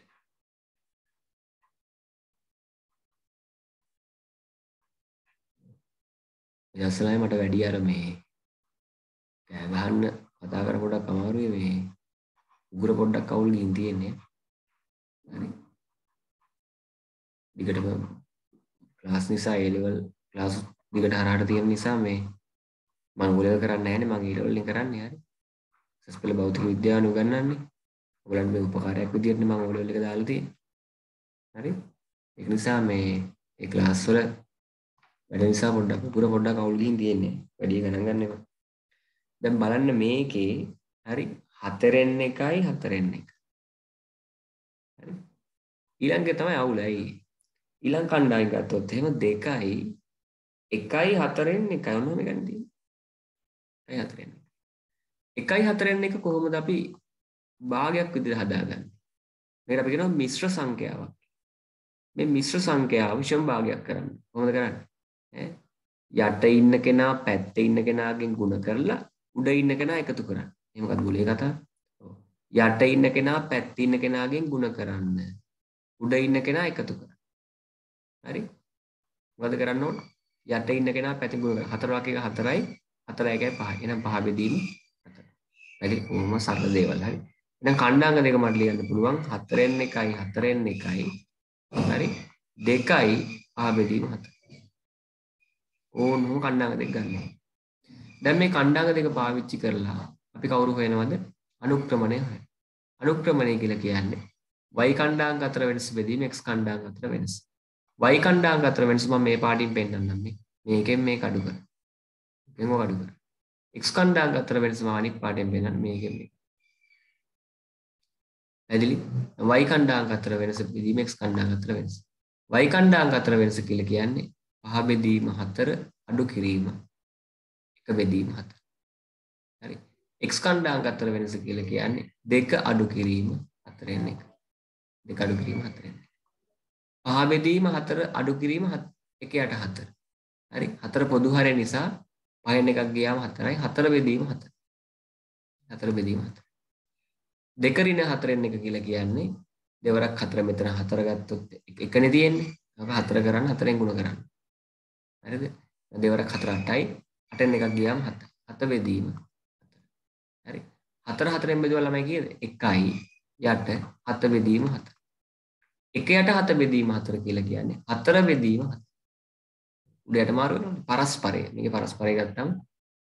යස්සලයි මට වැඩි අර මේ කෑ ගහන්න කතා කර පොඩක් අමාරුයි මේ උගුර පොඩ්ඩක් අවුල් ගින් තියෙන්නේ. හරි. දිගටම ක්ලාස් නිසා A level ක්ලාස් දිගට හරහට තියෙන නිසා මේ මම O level කරන්නේ නැහැ නේ මම A level වලින් කරන්නේ. හරි. සස්පෙල භෞතික විද්‍යාව උගන්වන්නේ. ඔයගලන්ට මේ උපකාරයක් විදියට මම O level එක දාලා තියෙන්නේ. හරි. ඒක නිසා මේ ඒ ක්ලාස් වල වැඩ නිසා පොඩ්ඩක් උගුර පොඩ්ඩක් අවුල් ගින් තියෙන්නේ. වැඩි ගණන් ගන්න එපා. දැන් බලන්න මේකේ හරි 4න් 1යි 4න් 1. හරි. ඊළඟේ තමයි අවුලයි. ඊළඟ කණ්ඩායම් ගත්තොත් එහෙම 2යි 1යි 4න් 1යි ඔන්න මේ ගන්න තියෙන්නේ. 1යි 4න් 1. 1යි 4න් 1 කොහොමද අපි භාගයක් විදිහට හදාගන්නේ? මේකට අපි කියනවා මිශ්‍ර සංඛ්‍යාවක්. මේ මිශ්‍ර සංඛ්‍යාව විෂම භාගයක් කරන්න. කොහොමද කරන්නේ? යට ඉන්න කෙනා පැත්තේ ඉන්න කෙනාගෙන් ගුණ කරලා උඩ ඉන්න කෙනා එකතු කරන්න. එහෙම මොකක්ද මුලේ කතාව? ඔව්. යට ඉන්න කෙනා පැත්තේ ඉන්න කෙනාගෙන් ගුණ කරන්න. උඩ ඉන්න කෙනා එකතු කරන්න. හරි? මොකද කරන්න ඕන? යට ඉන්න කෙනා පැත්තෙන් ගුණ කරන්න. 4 වාක්‍යයක 4යි 4 1යි 5යි. එහෙනම් 5 බෙදීම 4. හරි? කොහොම සරල දේවල් හරි. එහෙනම් කණ්ඩාංග දෙක මට ලියන්න පුළුවන් 4න් 1යි 4න් 1යි. හරි? 2යි 5 බෙදීම 4. ඕනම කණ්ඩාංග දෙක ගන්නවා. දැන් මේ කණ්ඩාංග දෙක පාවිච්චි කරලා අපි කවුරු හොයනවද? අනුක්‍රමණය හොයන. අනුක්‍රමණය කියලා කියන්නේ y කණ්ඩාංග අතර වෙනස බෙදීම x කණ්ඩාංග අතර වෙනස. y කණ්ඩාංග අතර වෙනස මම මේ පාඩින් පෙන්නන්නම් මේ. මේකෙන් මේක අඩු කර. මේක අඩු කර. x කණ්ඩාංග අතර වෙනස මම අනිත් පාඩයෙන් පෙන්නන්න මේකෙන් මේක. ඇදලි y කණ්ඩාංග අතර වෙනස බෙදීම x කණ්ඩාංග අතර වෙනස. y කණ්ඩාංග අතර වෙනස කියලා කියන්නේ 5 බෙදීම 4 අඩු කිරීම 1 බෙදීම 4. හරි. x කණ්ඩාංග අතර වෙනස කියලා කියන්නේ 2 අඩු කිරීම 4න් 1. 2 අඩු කිරීම 4න් 1. 5 බෙදීම 4 අඩු කිරීම 1 යට 4. හරි. 4 පොදු හරය නිසා 5න් එකක් ගියාම 4යි 4 බෙදීම 4. 4 බෙදීම 4. 2 ඍණ 4න් 1 කියලා කියන්නේ දෙවරක් 4 මෙතන 4 ගත්තොත් එකනේ තියෙන්නේ. අප 4 කරන්න 4න් ගුණ කරන්න. හරිද? දෙවරක් 4 8යි 8න් එකක් ගියාම 7. 7 බෙදීම 4. හරි. 4 4න් බෙදුවා ළමයි කීයද? 1යි යට 7 බෙදීම 4. 1 යට 7 බෙදීම 4 කියලා කියන්නේ 4 බෙදීම 4. උඩ යට මාරු වෙනවනේ. පරස්පරය. මේකේ පරස්පරය ගත්තම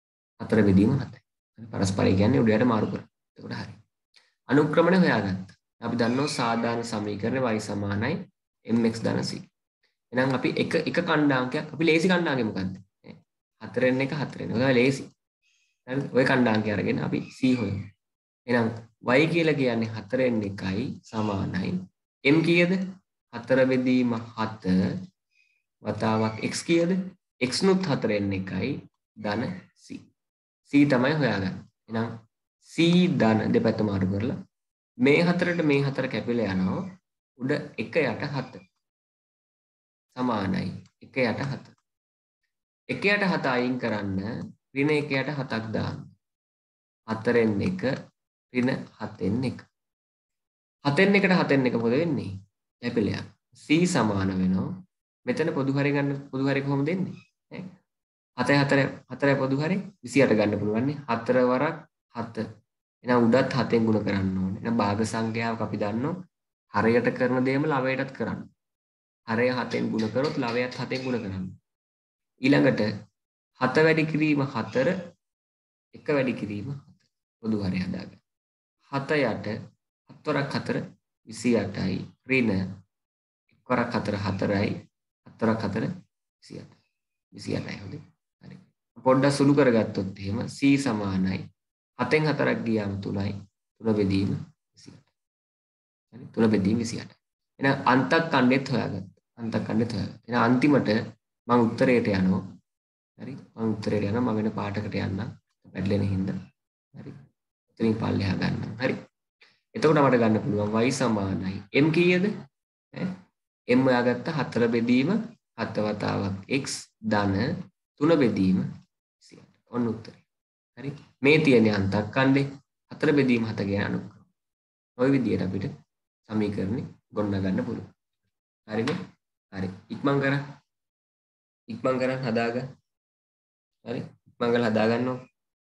4 බෙදීම 4. හරි. පරස්පරය කියන්නේ උඩ යට මාරු කරා. එතකොට හරි. අනුක්‍රමණය හොයාගත්තා. අපි දන්නවා සාධාරණ සමීකරණය y සමානයි mx ධන c. එහෙනම් අපි එක කණ්ඩාංකයක් අපි ලේසි කණ්ඩාංකය මොකද්ද? 4න් 1 4න්. ඔය ලේසි. හරිද? ඔය කණ්ඩාංකය අරගෙන අපි c හොයමු. එහෙනම් y කියලා කියන්නේ 4න් 1යි සමානයි m කීයද? 4 බෙදීම 7 වතාවක් x කීයද? x නුත් 4න් 1යි ධන c. c තමයි හොයාගන්නේ. එහෙනම් c ධන දෙපැත්ත මාරු කරලා මේ 4ට මේ 4 කැපිලා යනවා. උඩ 1 යට 7 සමානයි 1 යට 7. 1 යට 7 අයින් කරන්න ඍණ 1 යට 7ක් දාන්න. 4න් 1 ඍණ 7න් 1. 7න් 1ට 7න් 1 මොකද වෙන්නේ? කැපිලා යනවා. c සමාන වෙනවා. මෙතන පොදු හරය ගන්න පොදු හරය කොහොමද දෙන්නේ? ඈ 7 4 පොදු හරය 28 ගන්න පුළුවන් නේ. 4 වරක් 7. එහෙනම් උඩත් 7න් ගුණ කරන්න ඕනේ. එහෙනම් භාග සංඛ්‍යාවක් අපි දන්නවා. හරයට කරන දේම ලවයටත් කරන්න. හරය 7න් ගුණ කරොත් ලවයත් 7න් ගුණ කරන්න. ඊළඟට 7 වැඩි කිරීම 4 1 වැඩි කිරීම 7 පොදු හරය හදාගන්න. 7 යට 7 වරක් 4 28යි ඍණ 1 වරක් 4 4යි 7 වරක් 4 28. 28යි හොඳයි. හරි. පොඩ්ඩක් සුළු කරගත්තොත් එහෙම c සමානයි 7න් 4ක් ගියාම 3යි 3 බෙදීම 28. හරි 3 බෙදීම 28. එහෙනම් අන්තක්ඛණ්ඩෙත් හොයාගත්තා. අන්තක්ඛණ්ඩෙත් හොයාගත්තා. එහෙනම් අන්තිමට මම උත්තරයට යනවා. හරි මම උත්තරයට යනවා. මම වෙන පාඩකට යන්නම්. පැටලෙන හින්දා. හරි. එතනින් පල්ලෙහා ගන්නම්. හරි. එතකොට මට ගන්න පුළුවන් y සමානයි m කීයද? m හොයාගත්ත 4 බෙදීම 7 වතාවක් x ධන 3 බෙදීම 28. ඔන්න උත්තරේ. හරි. මේ තියෙන අන්තක්ඛණ්ඩේ 4 බෙදීම 7 කියන අනුක්‍රම. ওই විදිහට අපිට සමීකරණේ ගොඩනගන්න පුළුවන්. හරිද? හරි. ඉක්මන් කරන් හදාගන්න. හරි. ඉක්මන් කරලා හදාගන්නවා.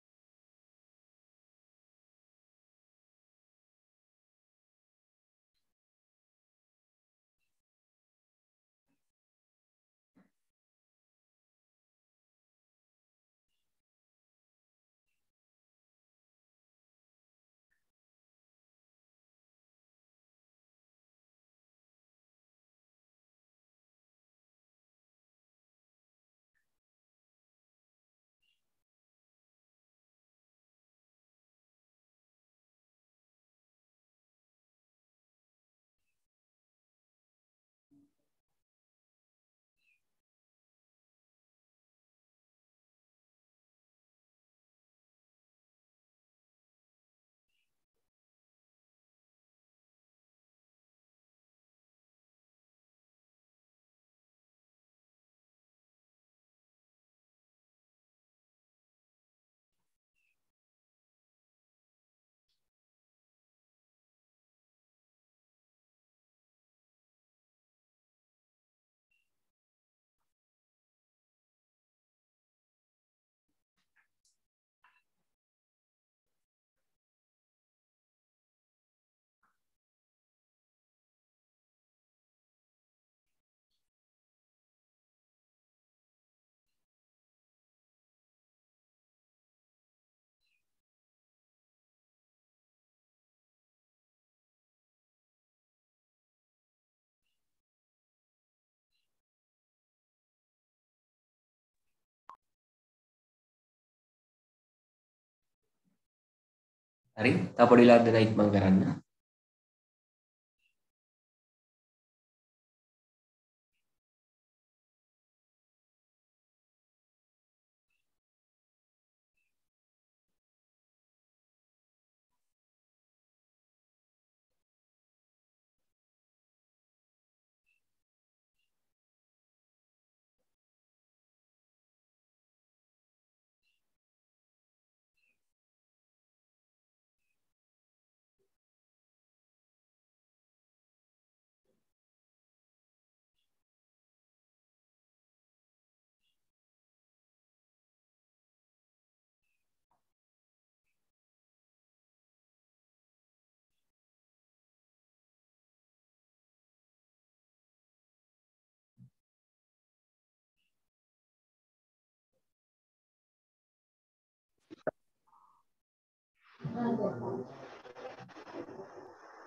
හරි. තව පොඩි වෙලාවක් දෙන්න ඉක්මන් කරන්න.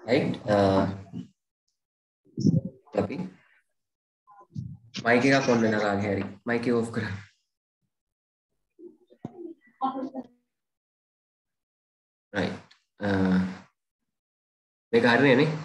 right tapi mic එකක් on වෙන කාගේ හරි mic එක off කරන්න right මේක හරිනේ නේ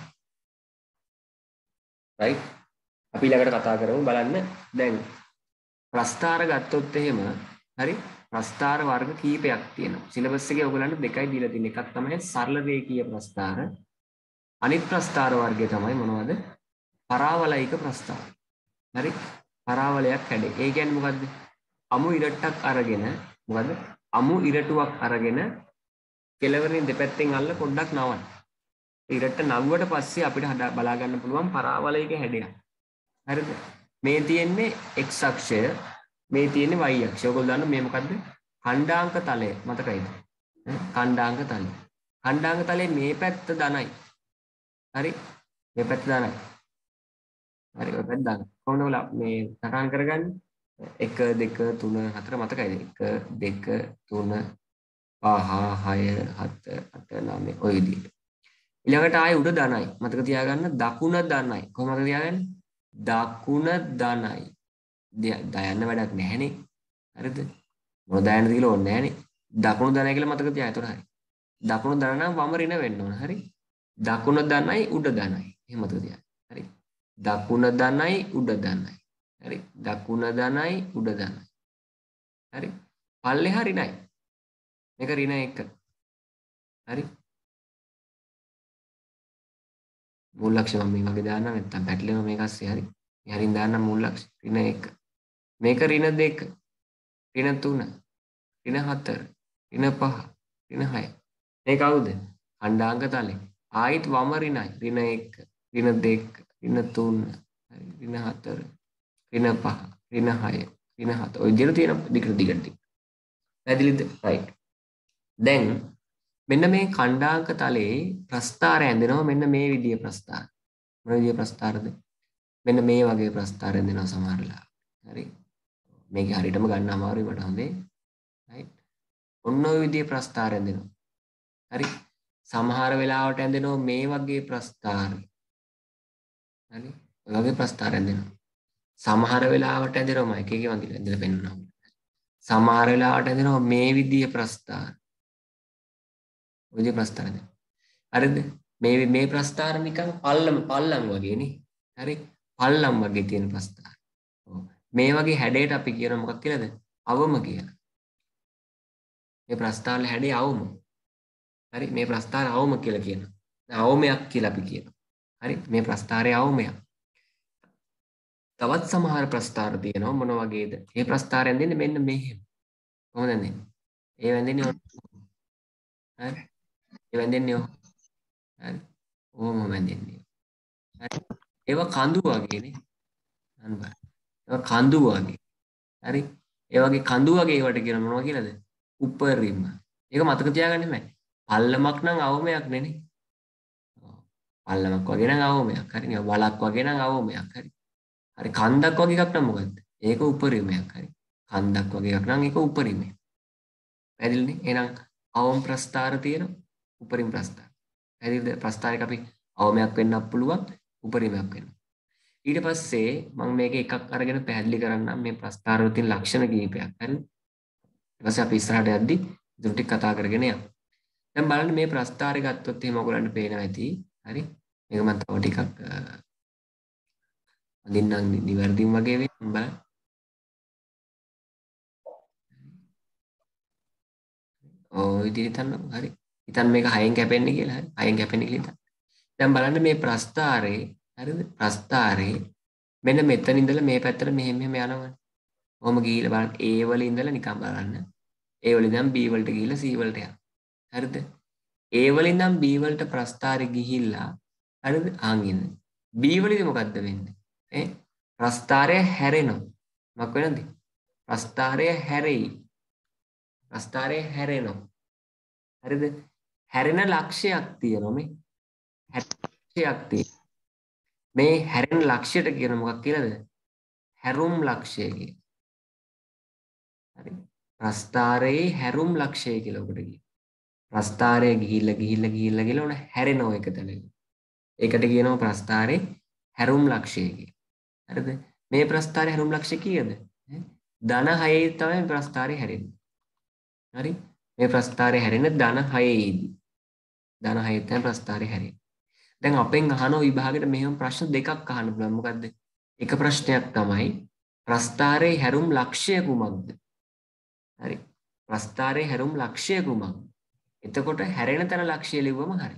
right අපි ඊළඟට කතා කරමු බලන්න දැන් ප්‍රස්ථාර ගත්තොත් එහෙම හරි ප්‍රස්ථාර වර්ග කීපයක් තියෙනවා සිලබස් එකේ ඔයගලන්ට දෙකයි දීලා තියෙන එකක් තමයි සරල රේඛීය ප්‍රස්ථාර අනිත් ප්‍රස්ථාර වර්ගය තමයි මොනවද පරාවලයික ප්‍රස්ථාර හරි පරාවලයක් හැඩේ ඒ කියන්නේ මොකද්ද අමු ඉරට්ටක් අරගෙන මොකද්ද අමු ඉරටුවක් අරගෙන කෙළවරින් දෙපැත්තෙන් අල්ල පොඩ්ඩක් නවන්න ඉරට්ට නගුවට පස්සේ අපිට බලා ගන්න පුළුවන් පරාවලයක හැඩයක් හරිද මේ තියෙන්නේ x අක්ෂය මේ තියෙන්නේ y අක්ෂය. ඔයගොල්ලෝ දන්න මේ මොකද්ද? ඛණ්ඩාංක තලය මතකයිද? ඛණ්ඩාංක තලය. ඛණ්ඩාංක තලයේ මේ පැත්ත ධනයි. හරි? මේ පැත්ත ධනයි. හරි ඔය පැත්ත ධන. කොහොමද ඔයාලා මේ සටහන් කරගන්නේ? 1 2 3 4 මතකයිද? 1 2 3 5 6 7 8 9 ඔය විදිහට. ඊළඟට ආයේ උඩ ධනයි. මතක තියාගන්න දකුණ ධනයි. කොහොමද තියාගන්නේ? දකුණ ධනයි. දයන්න වැඩක් නැහැනේ. හරිද? මොන දයන්න කියලා ඕනේ නැහැනේ. දකුණු ධනයි කියලා මතක තියාගන්න. ඒතකොට හරි. දකුණු ධන නම් වම ඍණ වෙන්න ඕන. හරි. දකුණ ධනයි උඩ ධනයි. එහෙම මතක තියාගන්න. හරි. දකුණ ධනයි උඩ ධනයි. හරි. දකුණ ධනයි උඩ ධනයි. හරි. පල්ලෙහා ඍණයි. මේක ඍණ 1. හරි. මූල ලක්ෂ මම මේ වගේ දාන්නම් නැත්නම් පැටලෙනවා මේක ASCII හරි. මේ හරින් දාන්නම් මූල ලක්ෂ ඍණ 1. මේක ඍණ 2. ඍණ 3. ඍණ 4. ඍණ 5. ඍණ 6. මේ කවුද? ඛණ්ඩාංක තලය. ආයිත් වම ඍණයි. ඍණ 1. ඍණ 2. ඍණ 3. හරි. ඍණ 4. ඍණ 5. ඍණ 6. ඍණ 7. ඔය විදිහට තියෙන දිගට. පැහැදිලිද? right. දැන් මෙන්න මේ ඛණ්ඩාංක තලයේ ප්‍රස්ථාර ඇඳෙනවා මෙන්න මේ විදිහේ ප්‍රස්ථාර. මොන විදිහේ ප්‍රස්ථාරද? මෙන්න මේ වගේ ප්‍රස්ථාර ඇඳෙනවා සමහරලා. හරි. මේක හරියටම ගන්න අමාරුයි මට හොඳේ. right. ඔන්න ඔය විදිහේ ප්‍රස්ථාර ඇඳෙනවා. හරි. සමහර වෙලාවට ඇඳෙනවා මේ වගේ ප්‍රස්ථාර. හරි. ඔය වගේ ප්‍රස්ථාර ඇඳෙනවා. සමහර වෙලාවට ඇඳෙනවා එක එක වගේ ඇඳලා පෙන්නනවා. සමහර වෙලාවට ඇඳෙනවා මේ විදිහේ ප්‍රස්ථාර. ඔය විදිහේ ප්‍රස්ථාර ඇඳෙනවා. හරිද? මේ ප්‍රස්ථාර නිකන් පල්ලම් වගේ නේ. හරි. පල්ලම් වගේ තියෙන ප්‍රස්ථාර. ඔව්. මේ වගේ හැඩයට අපි කියනවා මොකක් කියලාද? අවම කියලා. මේ ප්‍රස්ථාර හැඩේ අවම. හරි. මේ ප්‍රස්ථාර අවම කියලා කියනවා. අවමයක් කියලා අපි කියනවා. හරි. මේ ප්‍රස්ථාරයේ අවමයක්. තවත් සමහර ප්‍රස්ථාර තියෙනවා මොන වගේද? මේ ප්‍රස්ථාරයෙන් දෙන්නේ මෙන්න මෙහෙම. කොහොමද දෙන්නේ? ඒ වැන්දෙන්නේ හරි. ඒ වැන්දෙන්නේ හරි. ඕම වැන්දෙන්නේ. හරි. ඒවා කඳු වගේනේ. අන්න බලන්න. ඒවා කඳු වගේ. හරි. ඒ වගේ කඳු වගේ ඒවට කියන මොනවා කියලාද? උපරිම. ඒක මතක තියාගන්න බෑ. පල්ලමක් නම් අවමයක් නෙනේ. පල්ලමක් වගේ නම් අවමයක්. හරි. නේ වලක් වගේ නම් අවමයක්. හරි. හරි කන්දක් වගේ එකක් නම් මොකද්ද? ඒක උපරිමයක්. හරි. කන්දක් වගේ එකක් නම් ඒක උපරිමයක්. පැහැදිලිනේ? එහෙනම් අවම ප්‍රස්ථාර තියෙනවා. උපරිම ප්‍රස්ථාර. පැහැදිලිද? ප්‍රස්ථාරයක අපි අවමයක් වෙන්නත් පුළුවන්, උපරිමයක් වෙන්න. ඊට පස්සේ මම මේක එකක් අරගෙන පැහැදිලි කරන්නම් මේ ප්‍රස්ථාර වල තියෙන ලක්ෂණ කිහිපයක්. හරි. ඊට පස්සේ අපි ඉස්සරහට යද්දි ඉතුරු ටික කතා කරගෙන යමු. දැන් බලන්න මේ ප්‍රස්ථාරය ගත්තොත් එහෙම ඔයගොල්ලන්ට පේනවා ඇති. හරි. මේක මම තව ටිකක් අඳින්නම් නිවැරදිම වගේ වෙන්න බලන්න. ඔය විදිහට හිතන්න. හරි. හිතන්න මේක 6න් කැපෙන්නේ කියලා. හරි. 6න් කැපෙන්නේ කියලා හිතන්න. දැන් බලන්න මේ ප්‍රස්ථාරේ හරිද? ප්‍රස්ථාරේ මෙන්න මෙතන ඉඳලා මේ පැත්තට මෙහෙම යනවනේ. කොහොම ගිහිල්ලා බලන්න A වල ඉඳලා නිකන් බලන්න. A වල ඉඳන් B වලට ගිහිල්ලා C වලට යනවා. හරිද? A වල ඉඳන් B වලට ප්‍රස්ථාරේ ගිහිල්ලා හරිද? ආන් B වලදී මොකද්ද වෙන්නේ? ප්‍රස්ථාරය හැරෙනවා. මොකක් වෙනවද? ප්‍රස්ථාරය හැරෙයි. ප්‍රස්ථාරය හැරෙනවා. හරිද? හැරෙන ලක්ෂයක් තියෙනවා මේ. ලක්ෂයක් තියෙනවා. මේ හැරෙන ලක්ෂයට කියන මොකක් කියලාද? හැරුම් ලක්ෂය කියන. හරි. ප්‍රස්ථාරයේ හැරුම් ලක්ෂය කියලා ඔකට කියනවා. ප්‍රස්ථාරය ගිහිල්ලා උන හැරෙනවා එක තැනක. ඒකට කියනවා ප්‍රස්ථාරේ හැරුම් ලක්ෂය කියලා. හරිද? මේ ප්‍රස්ථාරේ හැරුම් ලක්ෂය කීයද? ධන 6 තමයි ප්‍රස්ථාරේ හැරෙන්නේ. හරි? මේ ප්‍රස්ථාරේ හැරෙන්නේ ධන 6ේදී. ධන 6 තමයි ප්‍රස්ථාරේ හැරෙන්නේ. දැන් අපෙන් අහන විභාගෙට මෙහෙම ප්‍රශ්න දෙකක් අහන්න පුළුවන්. මොකද්ද? එක ප්‍රශ්නයක් තමයි ප්‍රස්ථාරේ හැරුම් ලක්ෂය කුමක්ද? හරි. ප්‍රස්ථාරේ හැරුම් ලක්ෂය කුමක්ද? එතකොට හැරෙන තැන ලක්ෂය ලිව්වම හරි.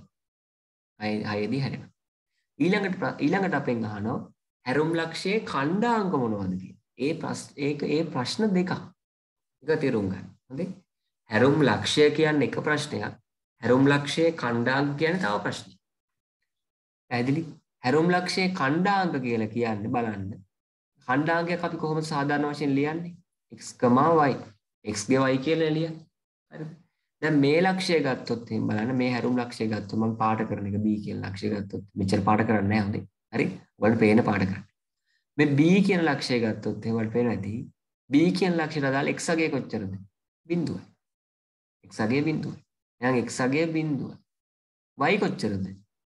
6 දී හැරෙනවා. ඊළඟට අපෙන් අහනවා හැරුම් ලක්ෂයේ ඛණ්ඩාංක මොනවද කියලා. ඒ ප්‍රශ්න දෙකක්. එක තේරුම් ගන්න. හොඳේ. හැරුම් ලක්ෂය කියන්නේ එක ප්‍රශ්නයක්. හැරුම් ලක්ෂයේ ඛණ්ඩාංක කියන්නේ තව ප්‍රශ්නයක්. පැහැදිලි? හැරුම් ලක්ෂයේ ඛණ්ඩාංක කියලා කියන්නේ බලන්න. ඛණ්ඩාංකයක් අපි කොහොමද සාධාරණ වශයෙන් ලියන්නේ? x, y. x ගේ y කියලා ලියන්නේ. හරිද? දැන් මේ ලක්ෂය ගත්තොත් එහෙනම් බලන්න මේ හැරුම් ලක්ෂය ගත්තොත් මම පාට කරන එක b කියන ලක්ෂය ගත්තොත් මෙච්චර පාට කරන්නේ නැහැ හොඳේ. හරි? ඔයාලට පේන පාට කරන්න. මේ b කියන ලක්ෂය ගත්තොත් එහෙනම් ඔයාලට පේනවා ඇති b කියන ලක්ෂයට අදාළ x අගය කොච්චරද? බිඳුවයි. x අගය බිඳුවයි. එහෙනම් x අගය බිඳුවයි. y කොච්චරද?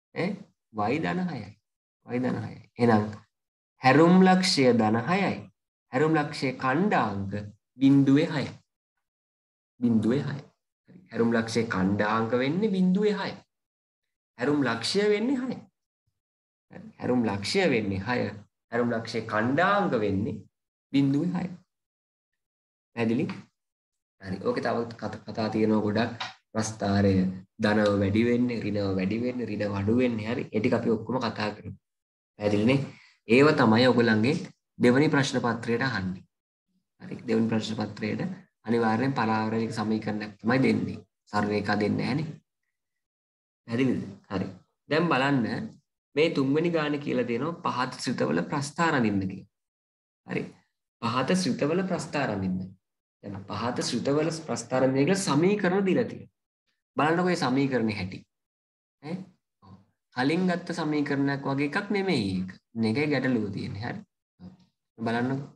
y ධන 6යි. y ධන 6යි. එහෙනම් හැරුම් ලක්ෂය ධන 6යි. හැරුම් ලක්ෂයේ ඛණ්ඩාංක බිඳුවේ 6යි. බිඳුවේ 6යි. හැරුම් ලක්ෂයේ ඛණ්ඩාංක වෙන්නේ බිඳුවේ 6යි. හැරුම් ලක්ෂය වෙන්නේ 6යි. හැරුම් ලක්ෂය වෙන්නේ 6. හැරුම් ලක්ෂයේ ඛණ්ඩාංක වෙන්නේ බිඳුවේ 6යි. පැහැදිලි? හරි. ඕකේ තව කතා තියෙනවා ගොඩක්. ප්‍රස්ථාරය ධනව වැඩි වෙන්නේ, ඍණව වැඩි වෙන්නේ, ඍණ අඩු වෙන්නේ. හරි. ඒ ටික අපි ඔක්කොම කතා කරමු. පැහැදිලිනේ? ඒව තමයි ඔයගොල්ලන්ගේ දෙවෙනි ප්‍රශ්න පත්‍රයට අහන්නේ. හරි. දෙවෙනි ප්‍රශ්න පත්‍රයට අනිවාර්යෙන් පරාවර්තනික සමීකරණයක් තමයි දෙන්නේ. සරල රේඛා දෙන්නේ නැහනේ. පැහැදිලිද? හරි. දැන් බලන්න මේ තුන්වෙනි ගානේ කියලා දෙනවා පහත ශ්‍රිතවල ප්‍රස්ථාර අඳින්න කියලා. හරි. පහත ශ්‍රිතවල ප්‍රස්ථාර අඳින්න. දැන් පහත ශ්‍රිතවල ප්‍රස්ථාර අඳින්න කියලා සමීකරණ දීලා තියෙනවා. බලන්නකො මේ සමීකරණේ හැටි. ඈ කලින් ගත්ත සමීකරණයක් වගේ එකක් නෙමෙයි ඒක. මේකේ ගැටලුව තියෙන්නේ. හරි. බලන්නකො.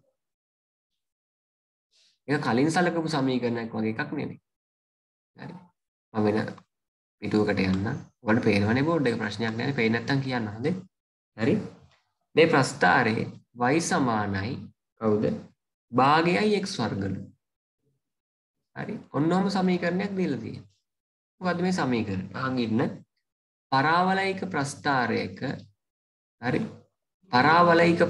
ඒක කලින් සලකපු සමීකරණයක් වගේ එකක් නෙමෙයි. හරි. මම වෙන පිටුවකට යන්න. ඔයාලට පේනවනේ බෝඩ් එක ප්‍රශ්නයක් නැහැ. පේන්නේ නැත්තම් කියන්න හොඳේ. හරි. මේ ප්‍රස්ථාරයේ y සමානයි කවුද? භාගයයි x වර්ගලු. හරි. ඔන්නෝම සමීකරණයක් දීලා තියෙනවා. මොකද්ද මේ සමීකරණය? අහන් ඉන්න. පරාවලයික ප්‍රස්ථාරයක හරි. පරාවලයික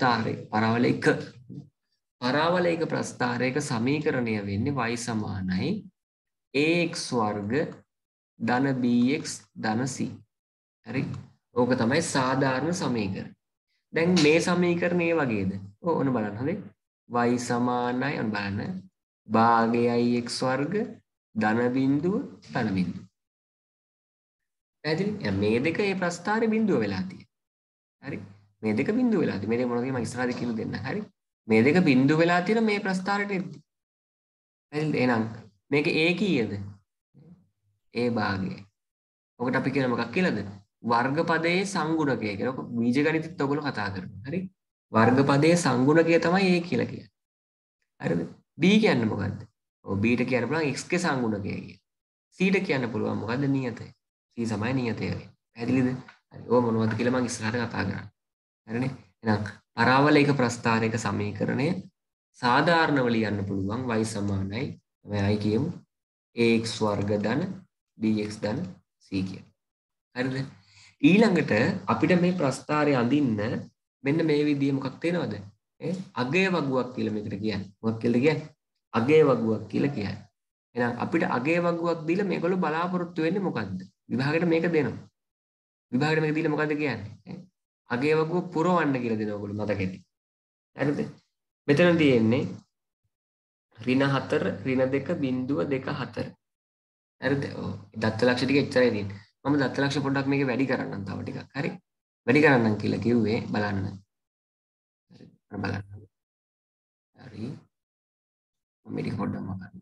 ප්‍රස්ථාරයක සමීකරණය වෙන්නේ y සමානයි ax වර්ග ධන bx ධන c. හරි. ඕක තමයි සාධාරණ සමීකරණය. දැන් මේ සමීකරණය වගේද? ඕන බලන්න හොඳේ. y සමානයි ඔන්න බලන්න. භාගයයි x වර්ග ධන බිඳුව ධන බිඳුව. පැහැදිලි? මේ දෙක ඒ ප්‍රස්ථාරේ බිඳුව වෙලා තියෙනවා. හරි. මේ දෙක බිඳුව වෙලා තියෙනවා. මේ දෙක මොනවද මම ඉස්සරහදී කියලා දෙන්නම්. හරි. මේ දෙක බිඳුව වෙලා තියෙන මේ ප්‍රස්ථාරයට එද්දි. පැහැදිලිද? එහෙනම් මේක a කීයද? a භාගයයි. ඔකට අපි කියන මොකක් කියලාද? වර්ගපදයේ සංගුණකය කියලා. ඔක බීජගණිතෙත් ඔයගොල්ලෝ කතා කරනවා. හරි? වර්ගපදයේ සංගුණකය තමයි a කියලා කියන්නේ. හරිද? b කියන්නේ මොකද්ද? ඔව් b ට කියන්න පුළුවන් x ගේ සංගුණකය කියලා. c ට කියන්න පුළුවන් මොකද්ද? නියතය. c තමයි නියතය වෙන්නේ. පැහැදිලිද? හරි. ඔය මොනවද කියලා මම ඉස්සරහට කතා කරන්නේ. හරිනේ? එහෙනම් පරාවලයික ප්‍රස්ථාරයක සමීකරණය සාධාරණව ලියන්න පුළුවන් y සමානයි තමයි i කියමු ax වර්ග ධන bx ධන c කියලා. හරිද? ඊළඟට අපිට මේ ප්‍රස්ථාරය අඳින්න මෙන්න මේ විදිය මොකක් තේනවද? අගය වගුවක් කියලා මේකට කියන්නේ. මොකක් කියලාද කියන්නේ? අගය වගුවක් කියලා කියන්නේ. එහෙනම් අපිට අගය වගුවක් දීලා මේගොල්ලෝ බලාපොරොත්තු වෙන්නේ මොකද්ද? විභාගයට මේක දෙනවා. විභාගයට මේක දීලා මොකද්ද කියන්නේ? අගය වගුව පුරවන්න කියලා දෙනවා ඔයගොල්ලෝ මතකෙටි. හරිද? මෙතන තියෙන්නේ ඍණ 4 ඍණ 2 බිඳුව 2 4. හරිද? ඔව්. දත්ත ලක්ෂ ටික එච්චරයි තියෙන්නේ. මම දත්ත ලක්ෂ පොඩ්ඩක් මේක වැඩි කරන්නම් තව ටිකක්. හරි? වැඩි කරන්නම් කියලා කිව්වේ බලන්න. හරි. බලන්න. හරි. මම මේක පොඩ්ඩක්ම කරන්න.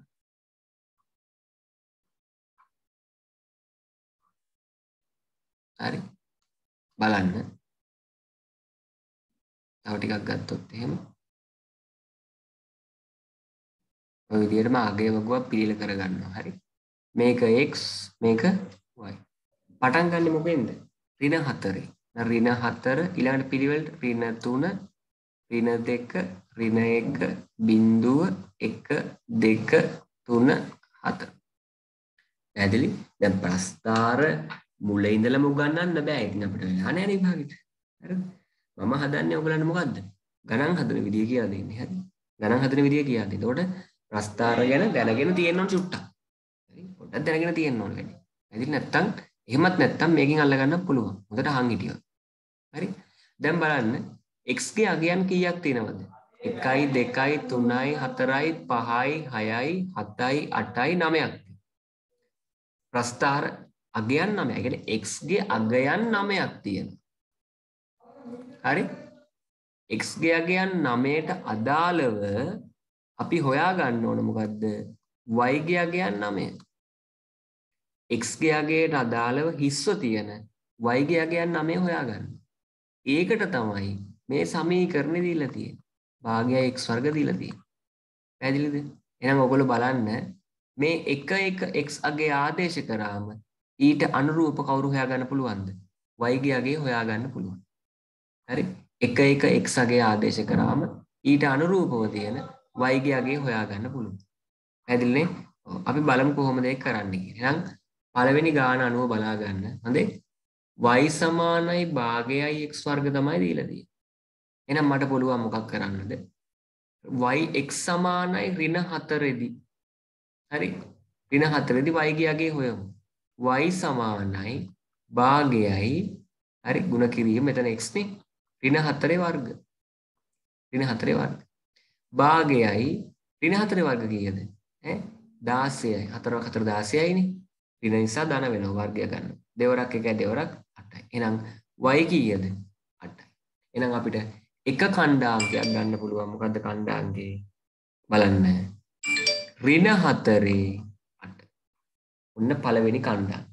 හරි. බලන්න. තව ටිකක් ගත්තොත් එහෙම ඔය විදිහටම අගය වගුවක් පිළිල කරගන්නවා. හරි. මේක x මේක y. පටන් ගන්න මොකෙන්ද? ඍණ 4. ඍණ 4 ඊළඟට පිළිවෙලට ඍණ 3 ඍණ 2 ඍණ 1 බිංදුව 1 2 3 4 පැහැදිලි දැන් ප්‍රස්ථාර මුල ඉඳලම උගන්වන්න බෑ ඉතින් අපිට වෙලා නැහැ නේ විභාගෙට හරිද මම හදන්නේ ඔයගලන්ට මොකද්ද ගණන් හදන විදිය කියලා දෙන්නේ හරි ගණන් හදන විදිය කියලා දෙන්නේ එතකොට ප්‍රස්ථාර ගැන දැනගෙන තියෙන්න ඕන චුට්ටක් හරි පොඩ්ඩක් දැනගෙන තියෙන්න ඕන වැඩි හරි නැත්තම් එහෙමත් නැත්තම් මේකෙන් අල්ල ගන්න පුළුවන් හොඳට අහන් හිටියොත් හරි දැන් බලන්න x ගේ අගයන් කීයක් තියෙනවද 1යි 2යි 3යි 4යි 5යි 6යි 7යි 8යි 9ක් ප්‍රස්ථාර අගයන් 9. ඒ කියන්නේ x ගේ අගයන් 9ක් තියෙනවා. හරි? x ගේ අගයන් 9ට අදාළව අපි හොයා ගන්න ඕන මොකද්ද? y ගේ අගයන් 9. x ගේ අගයට අදාළව හිස්ව තියෙන y ගේ අගයන් 9 හොයා ගන්න. ඒකට තමයි මේ සමීකරණය දීලා තියෙන්නේ. භාගයයි x වර්ග දීලා තියෙන්නේ. පැහැදිලිද? එහෙනම් ඔයගොල්ලෝ බලන්න මේ එක එක x අගේ ආදේශ කරාම ඊට අනුරූප කවුරු හොයා ගන්න පුළුවන්ද? y ගේ අගේ හොයා ගන්න පුළුවන්. හරි? එක එක x අගේ ආදේශ කරාම ඊට අනුරූපව තියෙන y ගේ අගේ හොයා ගන්න පුළුවන්. පැහැදිලිනේ? අපි බලමු කොහොමද ඒක කරන්නේ කියලා. එහෙනම් පළවෙනි ගාන අනුව බලා ගන්න. හොඳේ? y සමානයි භාගයයි x වර්ග තමයි දීලා තියෙන්නේ. එහෙනම් මට පුළුවන් මොකක් කරන්නද? y x සමානයි ඍණ 4 දී හරි ඍණ 4 දී y ගේ අගේ හොයමු y සමානයි භාගයයි හරි ಗುಣ කිරීම මෙතන x නේ ඍණ 4 වර්ග ඍණ 4 වර්ග භාගයයි ඍණ 4 වර්ග කීයද ඈ 16යි 4 4 16යි නේ ඍණ නිසා ධන වෙනවා වර්ගය ගන්න දෙවරක් එකයි දෙවරක් 8යි එහෙනම් y කීයද 8යි එහෙනම් අපිට එක ඛණ්ඩාංකයක් ගන්න පුළුවන් මොකද්ද ඛණ්ඩාංකය බලන්න ඍණ 4 8 ඔන්න පළවෙනි ඛණ්ඩාංකය.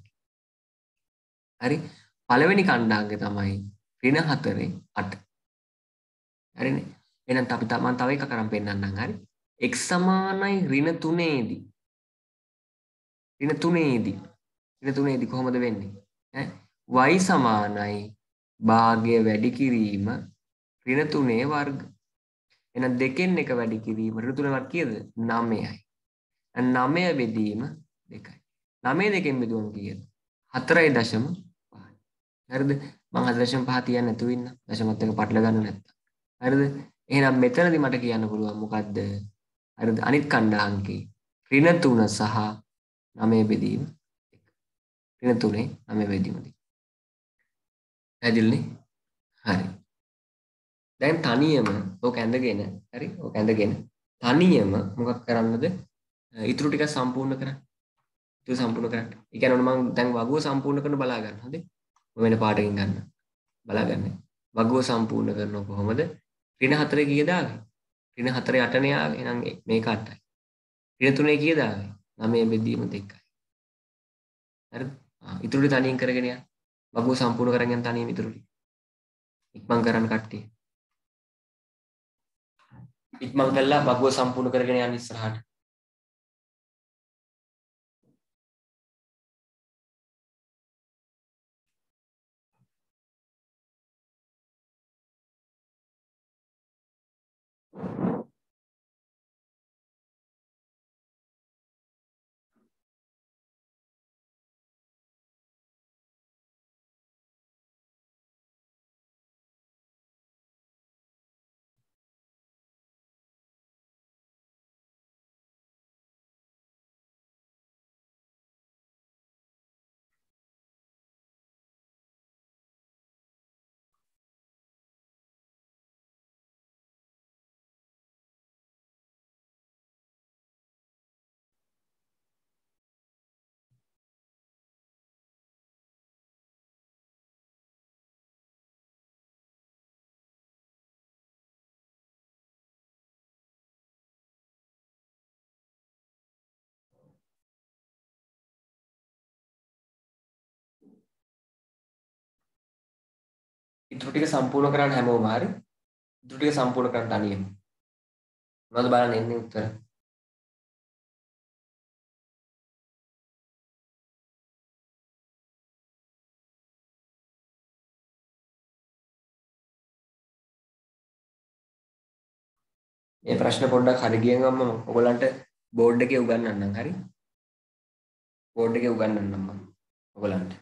හරි? පළවෙනි ඛණ්ඩාංකය තමයි ඍණ 4 8. හරිනේ? එහෙනම් අපි මම තව එකක් අරන් පෙන්නන්නම් හරි? x සමානයි ඍණ 3 දී. ඍණ 3 දී. ඍණ 3 දී කොහොමද වෙන්නේ? ඈ y සමානයි භාගය වැඩි කිරීම ඍණ 3 වර්ග. එහෙනම් දෙකෙන් එක වැඩි කිරීම ඍණ 3 වර්ග කීයද? 9යි. 9 බෙදීම 2යි. 9 දෙකෙන් බෙදුවම කීයද? 4.5. හරිද? මම 4.5 තියන්න නැතුව ඉන්න. දශමත් එක පටල ගන්න නැත්තම්. හරිද? එහෙනම් මෙතනදී මට කියන්න පුළුවන් මොකද්ද? හරිද? අනිත් ඛණ්ඩාංකේ ඍණ 3 සහ 9 බෙදීම 1. ඍණ 3 9 බෙදීම 2. පැහැදිලිනේ? හරි. දැන් තනියම ඕක ඇඳගෙන හරි? ඕක ඇඳගෙන තනියම මොකක් කරන්නද? ඉතුරු ටික සම්පූර්ණ කරන්න. ඉතුරු සම්පූර්ණ කරන්න. ඒ කියන්නේ මම දැන් වගුව සම්පූර්ණ කරන බලා ගන්න. හොඳේ. මම වෙන පාඩකින් ගන්න. බලා ගන්න. වගුව සම්පූර්ණ කරනව කොහොමද? ඍණ 4 කීයද ආවේ? ඍණ 4 8නේ ආවේ. එහෙනම් මේක 8යි. ඍණ 3 කීයද ආවේ? 9 බෙදීම 2යි. හරිද? ඉතුරු ටික තනියෙන් කරගෙන යන්න. වගුව සම්පූර්ණ කරගෙන යන්න තනියෙන් ඉතුරු ටික. ඉක්මන් කරන්න කට්ටිය. ඉක්මන් කළා වගුව සම්පූර්ණ කරගෙන යන්න ඉස්සරහට. ඉතුරු ටික සම්පූර්ණ කරන්න හැමෝම හරි. ඉතුරු ටික සම්පූර්ණ කරන්න තනියම. මොනවද බලන්න එන්නේ උත්තර? මේ ප්‍රශ්න පොඩ්ඩක් හරි ගියන් මම ඔයගලන්ට බෝඩ් එකේ උගන්වන්නම් හරි බෝඩ් එකේ උගන්වන්නම් මම ඔයගලන්ට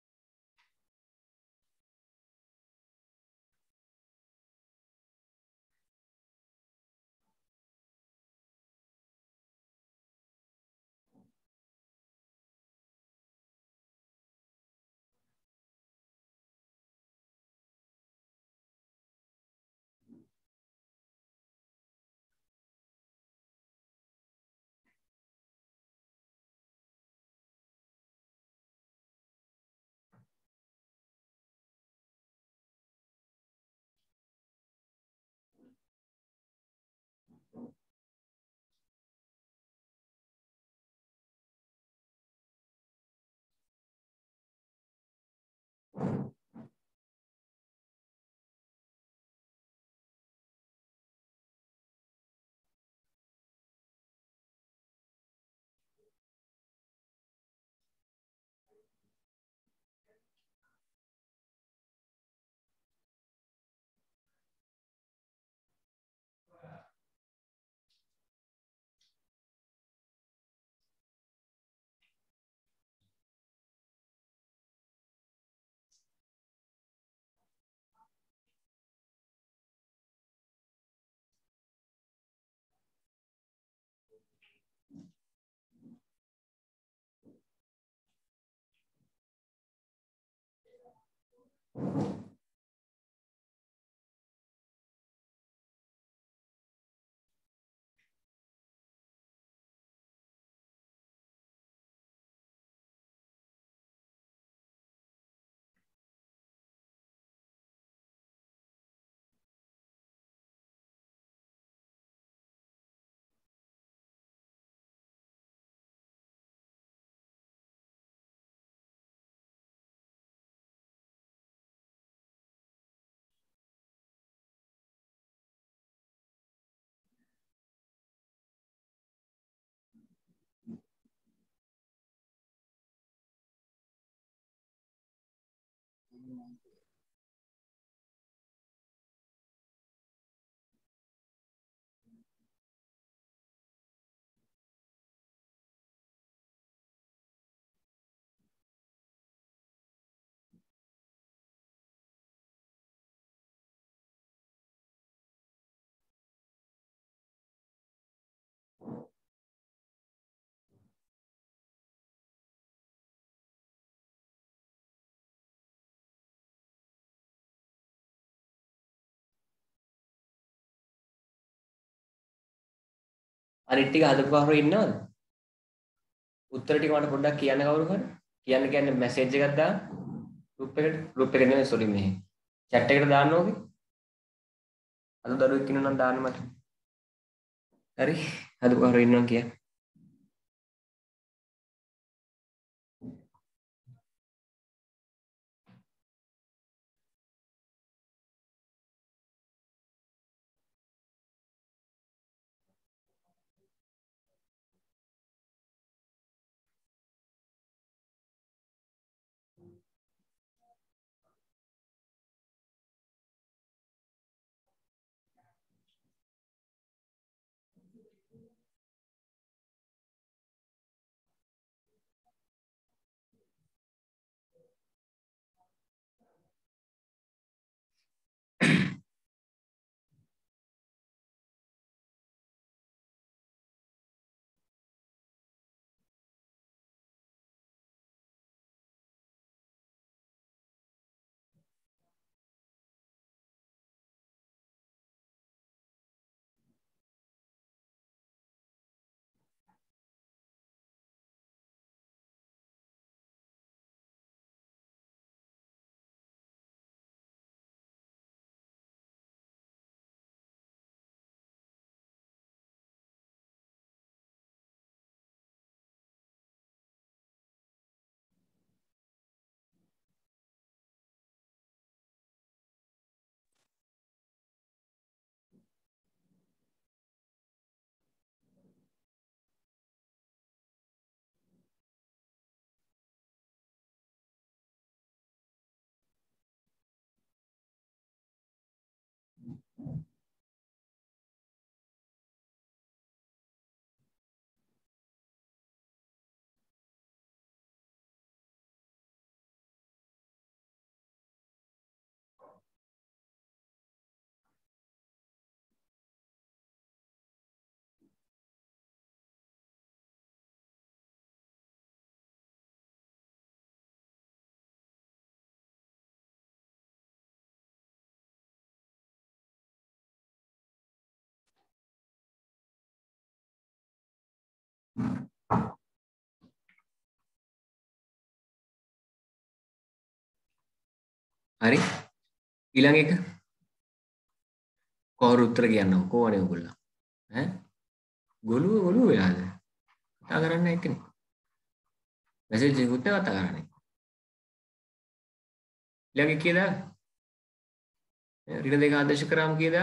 අනිත් ටික හදපු කවුරු ඉන්නවද? උත්තර ටික මට පොඩ්ඩක් කියන්න කවුරු හරි? කියන්නේ මැසේජ් එකක් දාන්න. ගෲප් එකට නෙමෙයි සෝරි මේ chat එකට දාන්න ඕකේ. අද දරුවෙක් ඉන්නවා නම් දාන්න මට. හරි. හදපු කවුරු ඉන්නවා කියන්න. හරි ඊළඟ එක කවුරු උත්තර කියන්නව කොහොනේ ඔයගොල්ලෝ ඈ ගොළු වෙලාද කතා කරන්න එක්කනේ මැසේජ් එකකුත් නෑ කතා කරන්නේ ඊළඟ කීයද ඍණ දෙක ආදේශ කරාම කීයද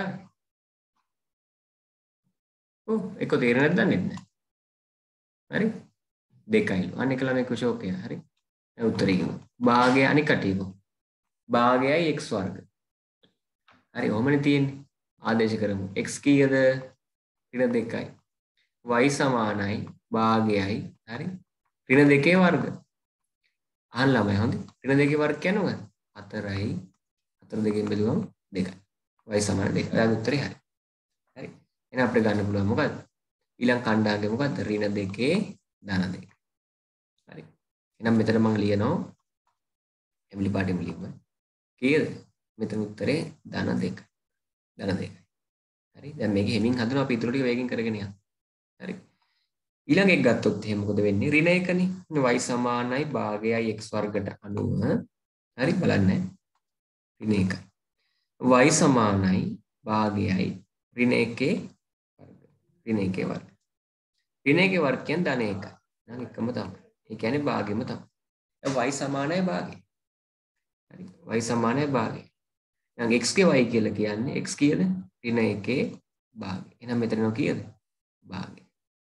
ඔව් එක තේරෙන්නේ නැද්ද දන්නේ නැහැ හරි දෙකයිලු අනික ළමයි කුෂෝක් එක හරි දැන් උත්තරේ කිව්වා භාගය අනික කටියකෝ භාගයයි x වර්ග හරි ඔහමනේ තියෙන්නේ ආදේශ කරමු x කීයද ඍණ 2යි y සමානයි භාගයයි හරි ඍණ 2 වර්ග අහන්න ළමයි හොඳ ඍණ 2 වර්ග කියන්නේ මොකක්ද 4යි 4 දෙකෙන් බෙදුවම 2යි y සමාන 2 දැන් උත්තරේ හරි හරි එහෙනම් අපිට ගන්න පුළුවන් මොකද්ද ඊළඟ කණ්ඩායමේ මොකද්ද ඍණ 2 ධන 2 හරි එහෙනම් මෙතන මම ලියනවා එමිලි පාටෙම ලියුවා කීයද මෙතන උත්තරේ ධන 2 ධන 2 හරි දැන් මේක හිමින් හදනවා අපි ඊටු ටික වේගෙන් කරගෙන යන්න හරි ඊළඟ එක ගත්තොත් එහෙනම් මොකද වෙන්නේ ඍණ 1නේ y සමානයි භාගයයි x වර්ගයට අනුව හරි බලන්න ඍණ 1 y සමානයි භාගයයි ඍණ 1 වර්ග ඍණ 1 වර්ග ඍණ 1 වර්ග කියන්නේ ධන 1 නම් එකම තමයි ඒ කියන්නේ භාගෙම තමයි y සමානයි භාගය හරි y සමානයි භාගය එහෙනම් x ගේ y කියලා කියන්නේ x කීයද ඍණ 1 භාගය එහෙනම් මෙතන කීයද භාගය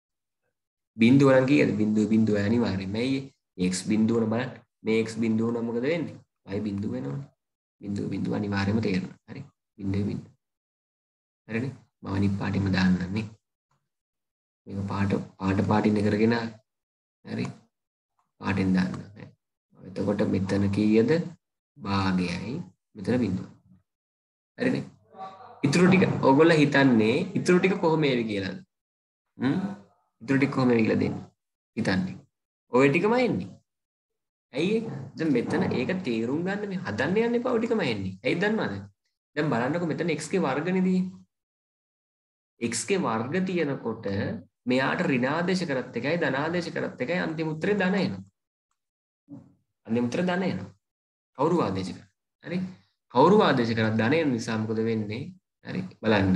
බිඳුව නම් කීයද බිඳුව අනිවාර්යයෙන්ම ඇයි x බිඳුව නම් බලන්න මේ x බිඳුව නම් මොකද වෙන්නේ y බිඳුව වෙනවනේ බිඳුව අනිවාර්යයෙන්ම තේරෙනවා හරි බිඳුව හරිනේ මම අනිත් පාටින්ම දාන්නම් නේ මේක පාටින් කරගෙන හරි පාටින් දාන්න එතකොට මෙතන කීයද භාගයයි මෙතන බිඳුව හරිනේ ඉතුරු ටික ඔයගොල්ලෝ හිතන්නේ ඉතුරු ටික කොහොම එවි කියලාද ඉතුරු ටික කොහොම එවි කියලා දෙන්නේ හිතන්නේ ඔය ටිකම එන්නේ ඇයි දැන් මෙතන ඒක තේරුම් ගන්න මේ හදන්න යන්න එපා ඔය ටිකම එන්නේ ඇයි දන්නවද දැන් බලන්නකො මෙතන x ගේ වර්ගනේ තියෙන්නේ x ගේ වර්ග තියෙනකොට මෙයාට ඍණාදේශ කරත් එකයි ධනාදේශ කරත් එකයි අන්තිම උත්තරේ ධන එනවා අන්තිම උත්තරේ ධන එනවා කවුරු ආදේශ කරා හරි කවුරු ආදේශ කරත් ධන එන නිසා මොකද වෙන්නේ හරි බලන්න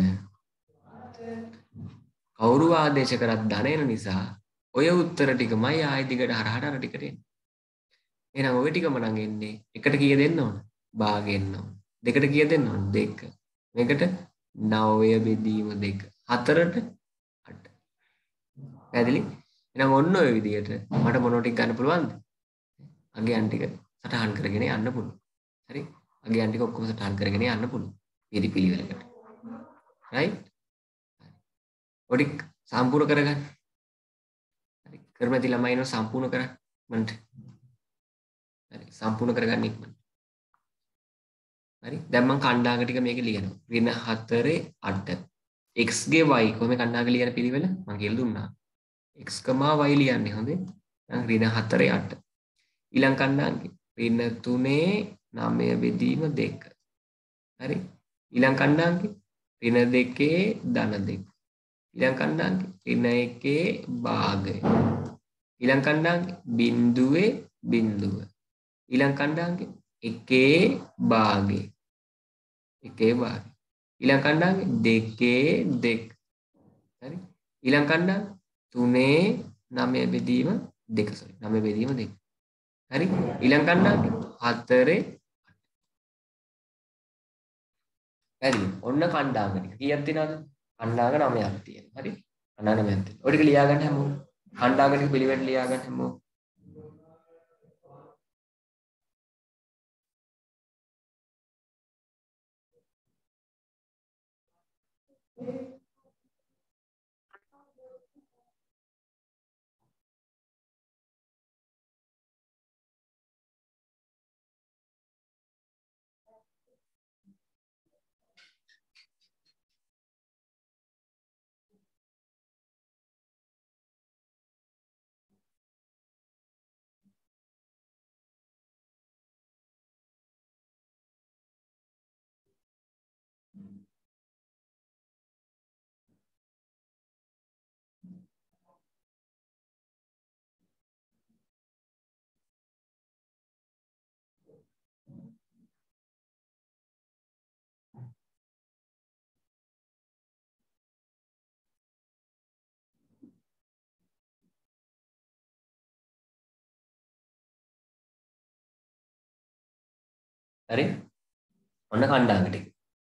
කවුරු ආදේශ කරත් ධන එන නිසා ඔය උත්තර ටිකමයි ආයෙ දිගට හරහට අර ටිකට එන්නේ එහෙනම් ওই ටිකම නම් එන්නේ එකට කීය දෙන්න ඕන භාග එන්න ඕන දෙකට කීය දෙන්න ඕන 2 මේකට 9 බෙදීම 2 4ට 8 පැහැදිලි එහෙනම් ඔන්න ඔය විදිහට මට මොනෝ ටික ගන්න පුළුවන්ද අගයන් ටික සටහන් කරගෙන යන්න පුළුවන් හරි අගයන් ටික ඔක්කොම සටහන් කරගෙන යන්න පුළුවන් පිළිවෙලකට right ඔය ටික සම්පූර්ණ කරගන්න හරි කරමැති ළමයින සම්පූර්ණ කරන්න මන්ට හරි සම්පූර්ණ කරගන්න ඉක්මනට හරි දැන් මම කණ්ඩායම ටික මේකේ ලියනවා ඍණ 4 8 x ගේ y කොහොමද කණ්ඩායම ලියන පිළිවෙල මම කියලා දුන්නා x, y ලියන්නේ හොඳේ දැන් ඍණ 4 8 ඊළඟ කණ්ඩායමේ ඍණ 3 9 බෙදීම 2 හරි ඊළඟ කණ්ඩායමේ ඍණ 2 ධන 2 ඊළඟ කණ්ඩායමේ ඍණ 1 භාගය ඊළඟ කණ්ඩායමේ බිඳුවේ බිඳුව ඊළඟ කණ්ඩායමේ 1 භාගය 1 භාගය ඊළඟ කණ්ඩායමේ 2 2 හරි ඊළඟ කණ්ඩායම 3 9 බෙදීම 2 sorry 9 බෙදීම 2 හරි ඊළඟ කණ්ඩායමේ 4 හරි ඔන්න කණ්ඩායම ටික කීයක් තියෙනවද කණ්ඩායම 9ක් තියෙනවා හරි කණ්ඩායම 9ක් තියෙනවා ඔය ටික ලියා ගන්න හැමෝම කණ්ඩායම ටික පිළිවෙල ලියා ගන්න හැමෝම හරි? ඔන්න කණ්ඩායම ටික.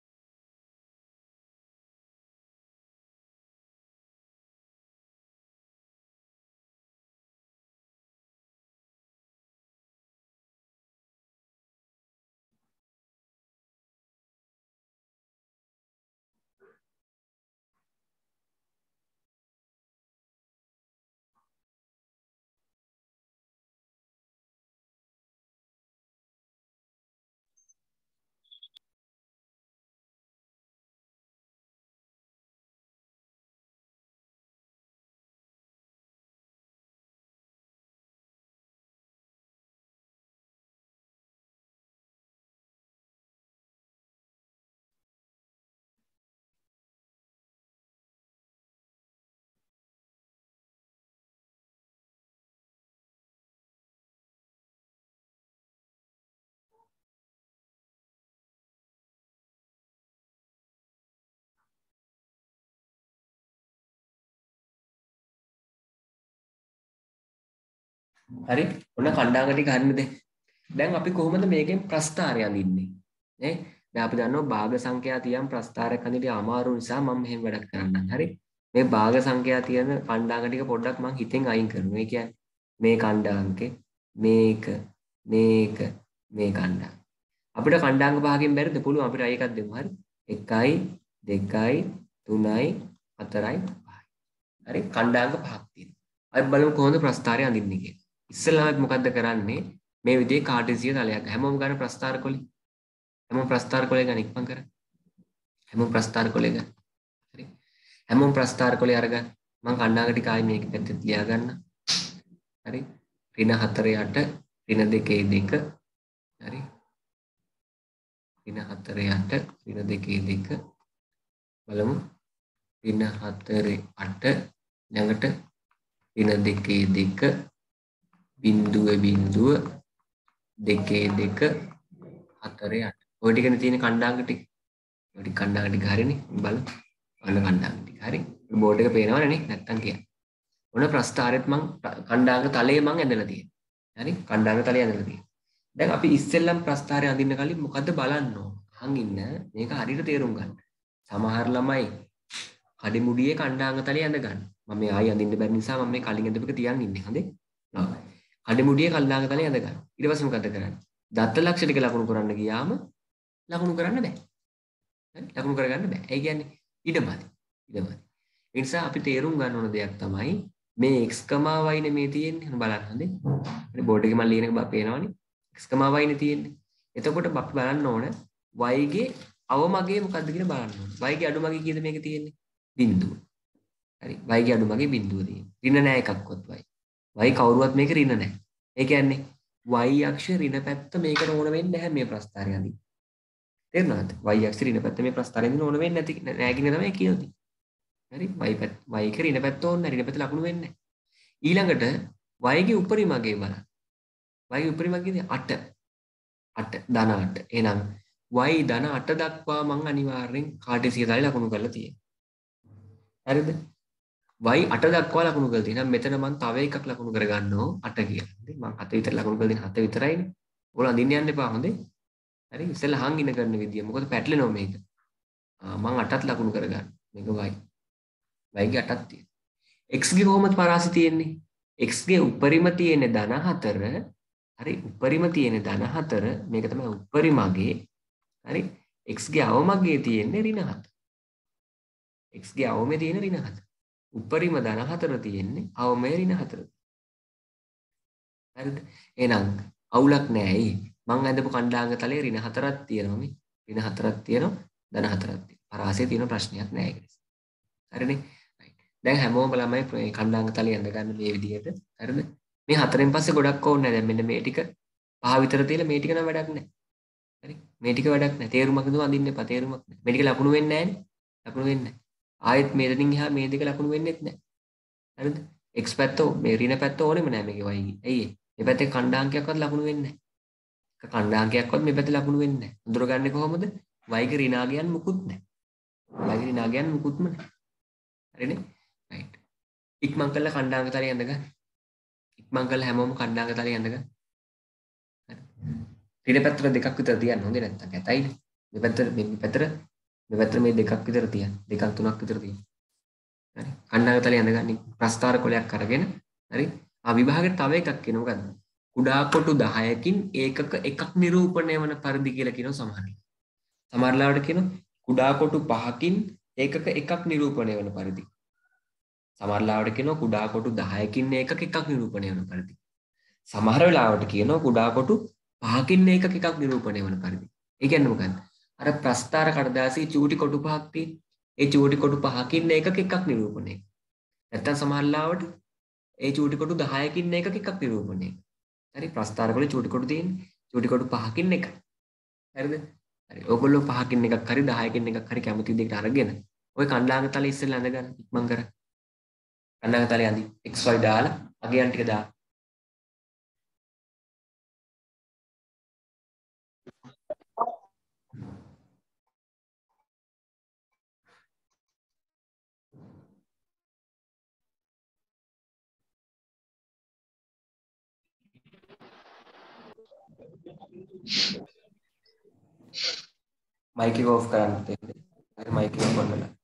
හරි? ඔන්න කණ්ඩායම ටික හරිනද? දැන් අපි කොහොමද මේකෙන් ප්‍රස්ථාරය අඳින්නේ? නේ? දැන් අපි දන්නවා භාග සංඛ්‍යා තියම් ප්‍රස්ථාරයක් අඳින්න අමාරු නිසා මම මෙහෙම වැඩක් කරන්නම්. හරි? මේ භාග සංඛ්‍යා තියෙන කණ්ඩායම ටික පොඩ්ඩක් මම හිතෙන් අයින් කරනවා. ඒ කියන්නේ මේ කණ්ඩායමකේ මේක මේක මේ කණ්ඩායම. අපිට කණ්ඩායම භාගයෙන් බැරිද? පුළුවන් අපිට අය එකක් දෙමු. හරි? 1යි 2යි 3යි 4යි 5යි. හරි? කණ්ඩායම පහක් තියෙනවා. අපි බලමු කොහොමද ප්‍රස්ථාරය අඳින්නේ කියලා. ඉස්සෙල්ලාම මොකද්ද කරන්නේ? මේ විදිහේ කාටේසිය තලයක් හැමෝම ගන්න ප්‍රස්ථාර කොලේ. හැමෝම ප්‍රස්ථාර කොලේ ගන්න ඉක්මන් කර. හැමෝම ප්‍රස්ථාර කොලේ ගන්න. හරි. හැමෝම ප්‍රස්ථාර කොලේ අරගන්න. මම කණ්ඩායම ටික ආයි මේක පැත්තට ලියා ගන්න. හරි. ඍණ 4 යට ඍණ 2 2. හරි. ඍණ 4 යට ඍණ 2 2. බලමු. ඍණ 4 8 ළඟට ඍණ 2 2 බිංදුව බිංදුව 2 2 4 8. ඔය ටිකනේ තියෙන කණ්ඩායම ටික. ඔය ටික කණ්ඩායම ටික හරිනේ. බලමු. අන්න කණ්ඩායම ටික. හරි. බෝඩ් එක පේනවනේ නේ? නැත්තම් කියන්න. ඔන්න ප්‍රස්ථාරෙත් මං කණ්ඩායම තලයේ මං ඇඳලා තියෙනවා. හරි? කණ්ඩායම තලයේ ඇඳලා තියෙනවා. දැන් අපි ඉස්සෙල්ලම ප්‍රස්ථාරය අඳින්න කලින් මොකද්ද බලන්න ඕන? අහන් ඉන්න මේක හරියට තේරුම් ගන්න. සමහර ළමයි කඩිමුඩියේ කණ්ඩායම තලයේ ඇඳ ගන්න. මම මේ ආයි අඳින්න බැරි නිසා මම මේ කලින් ඇඳපු එක තියන් ඉන්නේ. හොඳේ? ඔව්. කඩිමුඩියේ කණ්ඩායම තලයේ ඇඳ ගන්න. ඊට පස්සේ මොකද්ද කරන්නේ? දත්ත ලක්ෂ ටික ලකුණු කරන්න ගියාම ලකුණු කරන්න බෑ. හරි? ලකුණු කරගන්න බෑ. ඒ කියන්නේ ඉඩමදි. ඉඩමදි. ඒ නිසා අපි තේරුම් ගන්න ඕන දෙයක් තමයි මේ x, y නේ මේ තියෙන්නේ. බලන්න හොඳේ. හරි බෝඩ් එකේ මම ලියන එක පේනවනේ. x, y නේ තියෙන්නේ. එතකොට අපි බලන්න ඕන y ගේ අවමගයේ මොකද්ද කියලා බලන්න ඕන. y ගේ අඩුමගයේ කීයද මේක තියෙන්නේ? බිංදුව. හරි. y ගේ අඩුමගයේ බිංදුව තියෙන්නේ. ඍණ නැහැ එකක්වත් y. y කවුරුවත් මේක ඍණ නැහැ. ඒ කියන්නේ y අක්ෂ ඍණ පැත්ත මේකට ඕන වෙන්නේ නැහැ මේ ප්‍රස්ථාරය අඳින්න. තේරුණාද? y අක්ෂ ඍණ පැත්ත මේ ප්‍රස්ථාරය අඳින්න ඕන වෙන්නේ නැති නෑ කියන තමයි කියන්නේ. හරි? y පැත්ත y එක ඍණ පැත්ත ඕන නැහැ. ඍණ පැත්ත ලකුණු වෙන්නේ නැහැ. ඊළඟට y ගේ උපරිමගයේ බලන්න. y ගේ උපරිමගයේ 8. 8 ධන 8. එහෙනම් y ධන 8 දක්වා මම අනිවාර්යෙන් කාටේසිය දාලා ලකුණු කරලා තියෙනවා. හරිද? y 8 දක්වා ලකුණු කරලා තියෙනවා. මෙතන මම තව එකක් ලකුණු කරගන්නවා 8 කියලා. හරි? මම 7 විතර ලකුණු කරලා තියෙන 7 විතරයිනේ. ඔයාලා අඳින්න යන්න එපා හොඳේ. හරි? ඉස්සෙල්ලා හංගින කරන විදිය. මොකද පැටලෙනවා මේක. මම 8ත් ලකුණු කරගන්න. මේක y. y ගේ 8ක් තියෙනවා. x ගේ කොහොමද පරාසය තියෙන්නේ? x ගේ උපරිම තියෙන්නේ ධන 4. හරි? උපරිම තියෙන්නේ ධන 4. මේක තමයි උපරිමගේ. හරි? x ගේ අවමගයේ තියෙන්නේ ඍණ 7. x ගේ අවමේ තියෙන ඍණ 7. උපරිම ධන 4 තියෙන්නේ අවමේ ඍණ 4. හරිද? එහෙනම් අවුලක් නැහැ. ඇයි? මං ඇඳපු කණ්ඩායම තලයේ ඍණ 4ක් තියෙනවා මේ. ඍණ 4ක් තියෙනවා, ධන 4ක් තියෙනවා. පරාසයේ තියෙන ප්‍රශ්නයක් නැහැ ඒක නිසා. හරිනේ? දැන් හැමෝම ළමයි මේ කණ්ඩායම තලයේ ඇඳ ගන්න මේ විදිහට. හරිද? මේ හතරෙන් පස්සේ ගොඩක් ඕනේ නැහැ. දැන් මෙන්න මේ ටික පහ විතර තියලා මේ ටික නම් වැඩක් නැහැ. හරි? මේ ටික වැඩක් නැහැ. තේරුමක් නේද අඳින්න එපා. තේරුමක් නැහැ. මේ ටික ලකුණු වෙන්නේ නැහැනේ. ලකුණු වෙන්නේ නැහැ. ආයෙත් මේතනින් එහා මේ දෙක ලකුණු වෙන්නේත් නැහැ. හරිද? x පැත්ත මේ ඍණ පැත්ත ඕනෙම නැහැ මේකේ y ගේ. ඇයි ඒ? මේ පැත්තේ කණ්ඩායමකයක්වත් ලකුණු වෙන්නේ නැහැ. එක කණ්ඩායමකයක්වත් මේ පැත්තේ ලකුණු වෙන්නේ නැහැ. හඳුරගන්නේ කොහොමද? y ගේ ඍණාගයන් මුකුත් නැහැ. y ගේ ඍණාගයන් මුකුත්ම නැහැ. හරිනේ? රයිට්. ඉක්මන් කළා කණ්ඩායම තලයේ ඇඳ ගන්න. ඉක්මන් කළා හැමෝම කණ්ඩායම තලයේ ඇඳ ගන්න. හරි. ඊට පැත්තට දෙකක් විතර තියන්න හොඳේ නැත්තම් කැතයිනේ. මේ පැත්තට මේ දෙකක් විතර තියන්න. දෙකක් තුනක් විතර තියන්න. හරි. කණ්ඩායම තලයේ ඇඳගන්නේ ප්‍රස්ථාර කොලයක් අරගෙන හරි. විභාගෙට තව එකක් කියන මොකද්ද? කුඩා කොටු 10කින් ඒකක එකක් නිරූපණය වන පරිදි කියලා කියනවා සමහරවිට. සමහරවිට කියනවා කුඩා කොටු 5කින් ඒකක එකක් නිරූපණය වන පරිදි. සමහරවිට කියනවා කුඩා කොටු 10කින් ඒකක එකක් නිරූපණය වන පරිදි. සමහර වෙලාවට කියනවා කුඩා කොටු 5කින් ඒකක එකක් නිරූපණය වන පරිදි. ඒ කියන්නේ මොකද්ද? අර ප්‍රස්ථාර කඩදාසියේ චූටි කොටු 5ක් තියෙන. ඒ චූටි කොටු 5කින් ඒකක එකක් නිරූපණය. නැත්තම් සමහර වෙලාවට ඒ චූටි කොටු 10කින් ඒකක එකක් නිරූපණය. හරි ප්‍රස්ථාර වල චූටි කොටු තියෙන්නේ. චූටි කොටු 5කින් එක. හරිද? හරි. ඕගොල්ලෝ 5කින් එකක් හරි 10කින් එකක් හරි කැමති දෙයකට අරගෙන ওই කණ්ඩායම තලයේ ඉස්සෙල්ලා අඳගන්න ඉක්මන් කර. කණ්ඩායම තලයේ අඳි xy දාලා අගයන් ටික දාලා මයික් එක ඔෆ් කරන්න තියෙන්නේ. හරි මයික් එක ඔෆ් කරලා.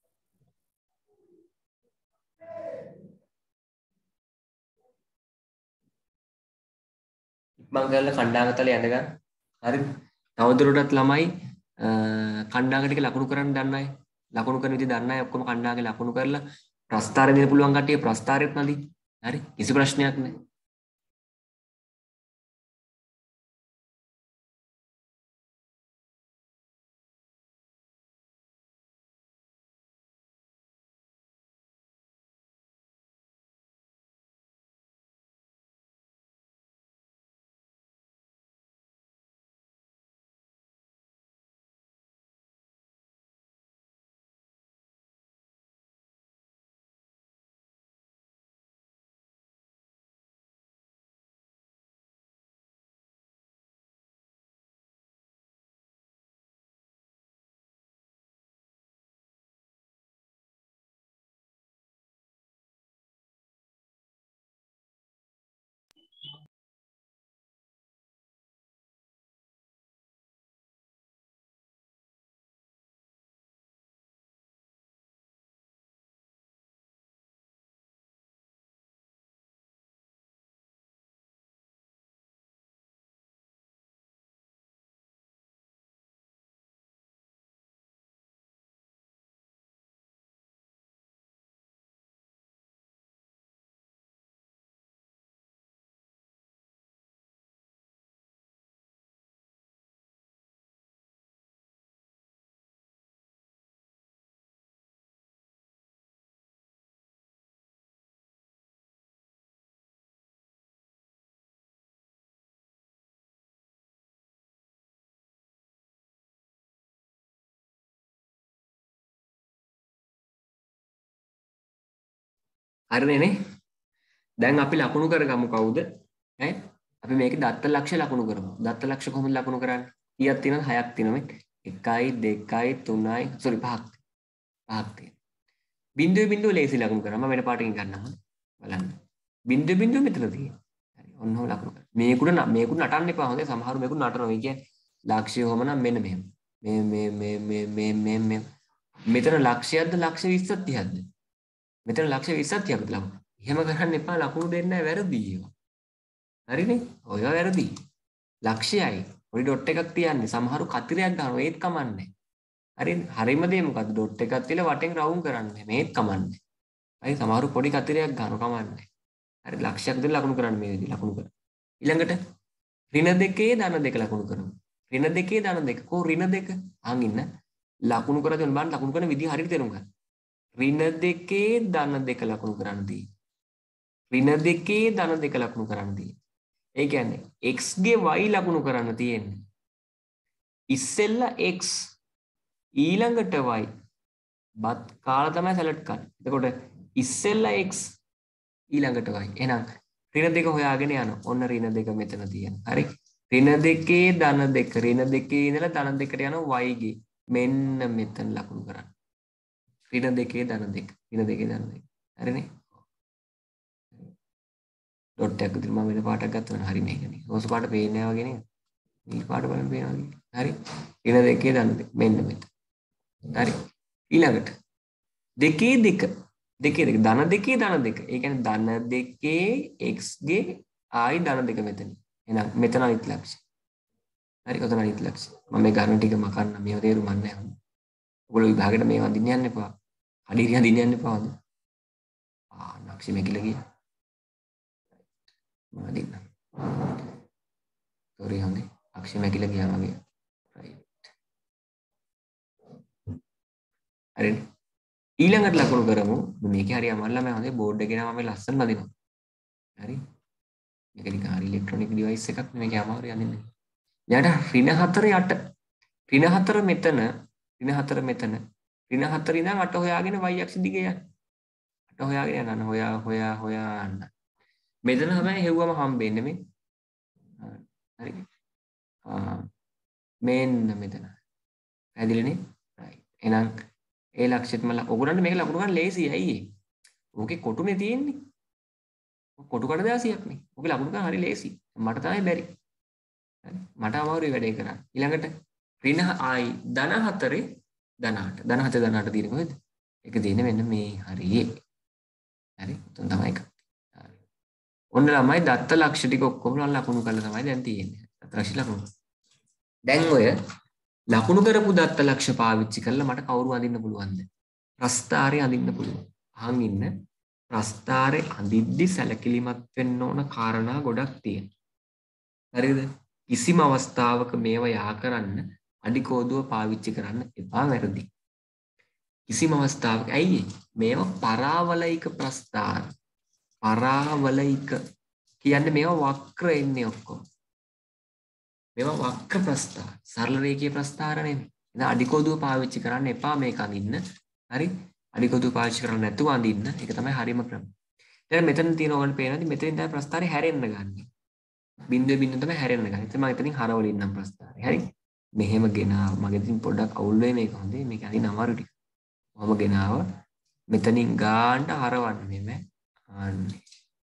ඉක්මන් කරලා කණ්ඩායම තලයේ ඇඳගන්න. හරිද? තවදුරටත් ළමයි කණ්ඩායම ටික ලකුණු කරන්න දන්න අය ලකුණු කරන විදිහ දන්න අය ඔක්කොම කණ්ඩායමේ ලකුණු කරලා ප්‍රස්ථාරය දෙන්න පුළුවන් කට්ටිය ප්‍රස්ථාරෙත් නදී. හරි? කිසි ප්‍රශ්නයක් නැහැ. හරිනේ නේ? දැන් අපි ලකුණු කරගමු කවුද? ඈ අපි මේකේ දත්ත ලක්ෂ්‍ය ලකුණු කරමු. දත්ත ලක්ෂ්‍ය කොහොමද ලකුණු කරන්නේ? කීයක් තියෙනවද? 6ක් තියෙනවා මේ. 1යි 2යි 3යි sorry 5ක්. 5ක් තියෙනවා. බිංදුවේ බිංදුව ලේසි ලකුණු කරා. මම වෙන පාටකින් ගන්නවා. බලන්න. බිංදුවේ බිංදුව මෙතන තියෙනවා. හරි. ඔන්න ඔය ලකුණු කරා. මේකුට නටන්න එපා. හොඳේ සමහරු මේකුට නටනවා. ඒ කියන්නේ ලක්ෂ්‍ය කොහොම නම් මෙන්න මෙහෙම. මේ මෙතන ලක්ෂයක්ද ලක්ෂ 20ක් 30ක්ද? මෙතන ලක්ෂ 20ක් 30ක්ද ලකුණු. එහෙම කරන්න එපා ලකුණු දෙන්න වැරදි ඒවා. හරිනේ? ඔයවා වැරදි. ලක්ෂයයි. පොඩි ඩොට් එකක් තියන්නේ. සමහරු කතිරයක් ගන්නවා. ඒත් කමන්නේ. හරිද? හරිම දේ මොකද්ද? ඩොට් එකක් තියලා වටෙන් රවුම් කරන්නේ. මේත් කමන්නේ. හරි සමහරු පොඩි කතිරයක් ගන්නවා කමන්නේ. හරි ලක්ෂයක් දෙන්න ලකුණු කරන්න මේ විදිහ ලකුණු කරා. ඊළඟට ඍණ දෙකේ ධන දෙක ලකුණු කරමු. ඍණ දෙකේ ධන දෙක. කො ඍණ දෙක? අහන් ඉන්න. ලකුණු කරලා බලන්න ලකුණු කරන විදිහ හරියට තේරුම් ගන්න. ඍණ දෙකේ ධන දෙක ලකුණු කරන්නදී. ඍණ දෙකේ ධන දෙක ලකුණු කරන්නදී. ඒ කියන්නේ x ගේ y ලකුණු කරන්න තියෙන්නේ. ඉස්සෙල්ලා x ඊළඟට y බත් කාලා තමයි සැලඩ් කන්නේ. එතකොට ඉස්සෙල්ලා x ඊළඟට y. එහෙනම් ඍණ දෙක හොයාගෙන යනවා. ඔන්න ඍණ දෙක මෙතන තියෙනවා. හරි. ඍණ දෙකේ ධන දෙක. ඍණ දෙකේ ඉඳලා ධන දෙකට යනවා y ගේ. මෙන්න මෙතන ලකුණු කරන්න. ඍණ දෙකේ ධන දෙක. ඍණ දෙකේ ධන දෙක. හරිනේ? ඩොට් එකක් විතර මම වෙන පාටක් ගත්තා නම් හරිනේ ඒකනේ. රෝස පාට පේන්නේ නැහැ වගේ නේද? නිල් පාට බලන්න පේනවා. හරි. ඍණ දෙකේ ධන දෙක. මෙන්න මෙතන. හරි. ඊළඟට දෙකේ දෙක. දෙකේ දෙක. ධන දෙකේ ධන දෙක. ඒ කියන්නේ ධන දෙකේ x ගේ ආයි ධන දෙක මෙතන. එහෙනම් මෙතන අනිත් ලක්ෂය. හරි. ඔතන අනිත් ලක්ෂය. මම මේ ගණන ටික මකන්න මේව තේරුම් ගන්න නැහැ. ඔයගොල්ලෝ විභාගෙට මේ වඳින්න යන්න එපා. අඩිය වඳින්න යන්න එපා. ලක්ෂය මේකිල ගියා. මම අදින්න. සෝරි හොඳේ. ලක්ෂය මේකිල ගියා මගේ. රයිට්. හරිනේ. ඊළඟට ලකුණු කරමු. මේකේ හරි අමාරු ළමයි හොඳේ බෝඩ් එකේ නම් මම ලස්සන නදිනවා. හරි. මේක නිකන් හරි ඉලෙක්ට්‍රොනික ඩිවයිස් එකක් නේ මේකේ අමාරු යන්නේ. ඊට ඍණ 4 යට ඍණ 4 මෙතන ඍණ 4 මෙතන ඍණ 4 ඉඳන් 8 හොයාගෙන y අක්ෂ දිගේ යන්න. 8 හොයාගෙන යන්න හොයා යන්න. මෙතන තමයි හෙව්වම හම්බෙන්නේ මේ. හරි. මෙන්න මෙතන. පැහැදිලිනේ? right. එහෙනම් ඒ ලක්ෂෙත් මම ඔයගොල්ලන්ට මේක ලකුණු ගන්න ලේසියි අයියේ. ඕකේ කොටුනේ තියෙන්නේ. කොටු කඩදාසියක් නේ. ඕකේ ලකුණු ගන්න හරි ලේසි. මට තමයි බැරි. හරි. මට අමාරුයි වැඩේ කරන්න. ඊළඟට ඍණ ආයි ධන 4 ධන 8. ධන 7 ධන 8 තියෙන්නේ කොහෙද? ඒක තියෙන්නේ මෙන්න මේ හරියේ. හරි. උතන තමයි එක. හරි. ඔන්න ළමයි දත්ත ලක්ෂ ටික ඔක්කොම ලකුණු කරලා තමයි දැන් තියෙන්නේ. දත්ත ලක්ෂ ලකුණු. දැන් ඔය ලකුණු කරපු දත්ත ලක්ෂ පාවිච්චි කරලා මට කවුරු අඳින්න පුළුවන්ද? ප්‍රස්ථාරය අඳින්න පුළුවන්. අහන් ඉන්න ප්‍රස්ථාරය අඳිද්දි සැලකිලිමත් වෙන්න ඕන කාරණා ගොඩක් තියෙනවා. හරිද? කිසිම අවස්ථාවක මේව යා කරන්න අඩි කෝදුව පාවිච්චි කරන්න එපා වැරදි. කිසිම අවස්ථාවක ඇයි මේවා පරාවලයික ප්‍රස්ථාර. පරාවලයික කියන්නේ මේවා වක්‍ර එන්නේ ඔක්කොම. මේවා වක්‍ර ප්‍රස්ථාර. සරල රේඛීය ප්‍රස්ථාර නෙමෙයි. ඉතින් අඩි කෝදුව පාවිච්චි කරන්න එපා මේක අඳින්න. හරි? අඩි කෝදුව පාවිච්චි කරන්න නැතුව අඳින්න. ඒක තමයි හරියම ක්‍රමය. දැන් මෙතන තියෙන ඕගොල්ලන්ට පේනවාද මෙතනින් තමයි ප්‍රස්ථාරය හැරෙන්න ගන්නේ. බිඳුවේ බිඳුව තමයි හැරෙන්න ගන්නේ. ඉතින් මම එතනින් හරවලින් නම් ප්‍රස්ථාරය. හරි? මෙහෙම ගෙනාව. මගේ ඉතින් පොඩ්ඩක් අවුල් වෙයි මේක හොඳේ. මේක අදින්න අමාරු ටික. මම ගෙනාව මෙතනින් ගාන්න හරවන්න මෙහෙම. ආන්නේ.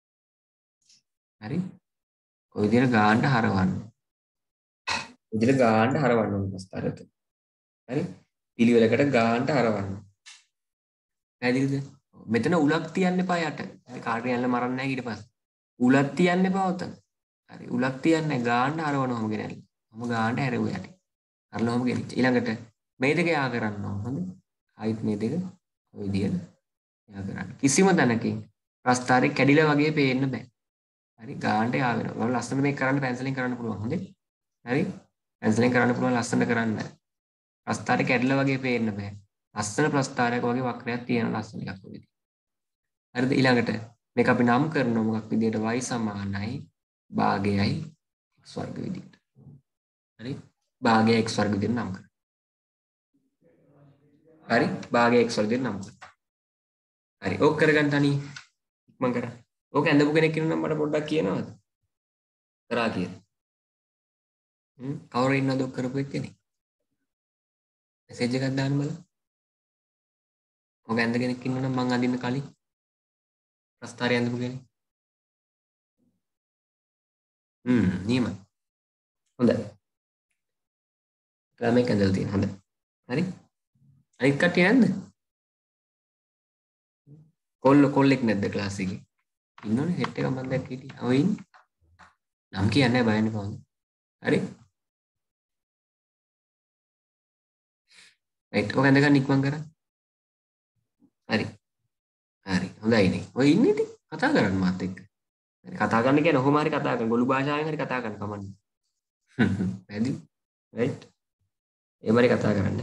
හරි? කොයි විදිහට ගාන්න හරවන්න. විදිහට ගාන්න හරවන්න ඕන ප්‍රස්ථාරයට. හරි? පිළිවෙලකට ගාන්න හරවන්න. පැහැදිලිද? මෙතන උලක් තියන්න එපා යට. හරි කාටරි යන්න මරන්න නැහැ ඊට පස්සේ. උලක් තියන්න එපා උතන. හරි උලක් තියන්නේ ගාන්න හරවනවම ගෙනල්ලා. මම ගාන්න හැරෙව්වා යටි. අරලවම ගෙනිච්ච. ඊළඟට මේ දෙක යා කරන්න ඕන. හොඳයි. ආයිත් මේ දෙක ඔය විදිහට යා කරන්න. කිසිම තැනකින් ප්‍රස්ථාරේ කැඩිලා වගේ පේන්න බෑ. හරි ගාන්න යා වෙනවා. ඔයාලා ලස්සන මේක කරන්න පැන්සලෙන් කරන්න පුළුවන්. හොඳයි. හරි? පැන්සලෙන් කරන්න පුළුවන් ලස්සනට කරන්න. ප්‍රස්ථාරේ කැඩිලා වගේ පේන්න බෑ. ලස්සන ප්‍රස්ථාරයක වගේ වක්‍රයක් තියෙන ලස්සන එකක් ඔය විදිහට. හරිද? ඊළඟට මේක අපි නම් කරනවා මොකක් විදිහට y සමානයි භාගයයි x වර්ග විදිහට. හරි? භාගය x වර්ග විදිහට නම් කරනවා. හරි? භාගය x වර්ග විදිහට නම් කරනවා. හරි. ඕක කරගන්න තනි මම කරා. ඕක ඇඳපු කෙනෙක් ඉන්නවා නම් මට පොඩ්ඩක් කියනවද? කරා කියලා. කවුරු ඉන්නවද ඔක් කරපු එක්කනේ? මෙසේජ් එකක් දාන්න බලන්න. ඔක ඇඳ කෙනෙක් ඉන්නවා නම් මං අඳින්න කලින් ප්‍රස්ථාරය ඇඳපු කෙනෙක්. නියමයි. හොඳයි. ළමයි ඇඳලා තියෙන හොඳයි. හරි? අනිත් කට්ටිය නැද්ද? කොල්ලෙක් නැද්ද ක්ලාස් එකේ? ඉන්නෝනේ හෙට් එක මම දැක්ක හිටියා. ඔය ඉන්නේ. නම් කියන්නේ බය වෙන්න පාන. හරි? රයිට්. ඔක ඇඳ ගන්න ඉක්මන් කරා. හරි. හරි. හොඳයිනේ. ඔය ඉන්නේ ඉතින් කතා කරන්න මාත් එක්ක. හරි කතා කරන්න කියන්නේ ඔහොම හරි කතා කරන්න. ගොළු භාෂාවෙන් හරි කතා කරන්න කමන්නේ. පැහැදිලි? රයිට්. ඒ බරි කතා කරන්න.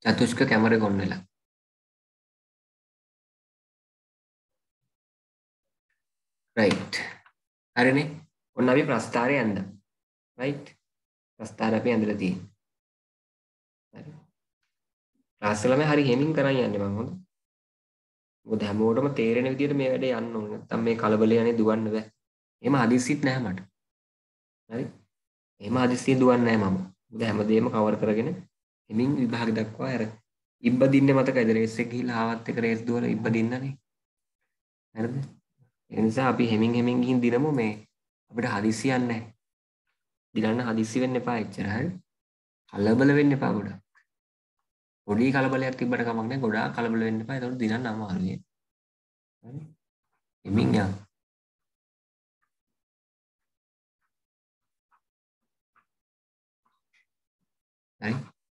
චතුෂ්ක කැමර ගොන් වෙලා. රයිට්. හරිනේ. ඔන්න අපි ප්‍රස්ථාරය ඇඳ. රයිට්. ප්‍රස්ථාරය අපි ඇඳලා තියෙන්නේ. හරි. ක්ලාස් වලම හරි හෙමින් කරන් යන්නේ මම හොඳ. මොකද හැමෝටම තේරෙන විදිහට මේ වැඩේ යන්න ඕනේ. නැත්තම් මේ කලබලේ යන්නේ දුවන්න බෑ. එහෙම හදිස්සිත් නැහැ මට. හරි. එහෙම හදිස්සියෙන් දුවන්නේ නැහැ මම. මොකද හැමදේම කවර් කරගෙන හෙමින් විභාග දක්වා අර ඉබ්බ දින්නේ මතකයිද රේස් එක ගිහිල්ලා ආවත් එක රේස් දුවලා ඉබ්බ දින්නනේ. හරිද? ඒ නිසා අපි හෙමින් හෙමින් ගිහින් දිනමු මේ අපිට හදිස්සියක් නැහැ. දිනන්න හදිස්සි වෙන්න එපා එච්චර හරි. කලබල වෙන්න එපා ගොඩක්. පොඩි කලබලයක් තිබ්බට කමක් නැහැ. ගොඩාක් කලබල වෙන්න එපා. ඒතකොට දිනන්න අමාරුයි. හරි. හෙමින් යන්න. හරි.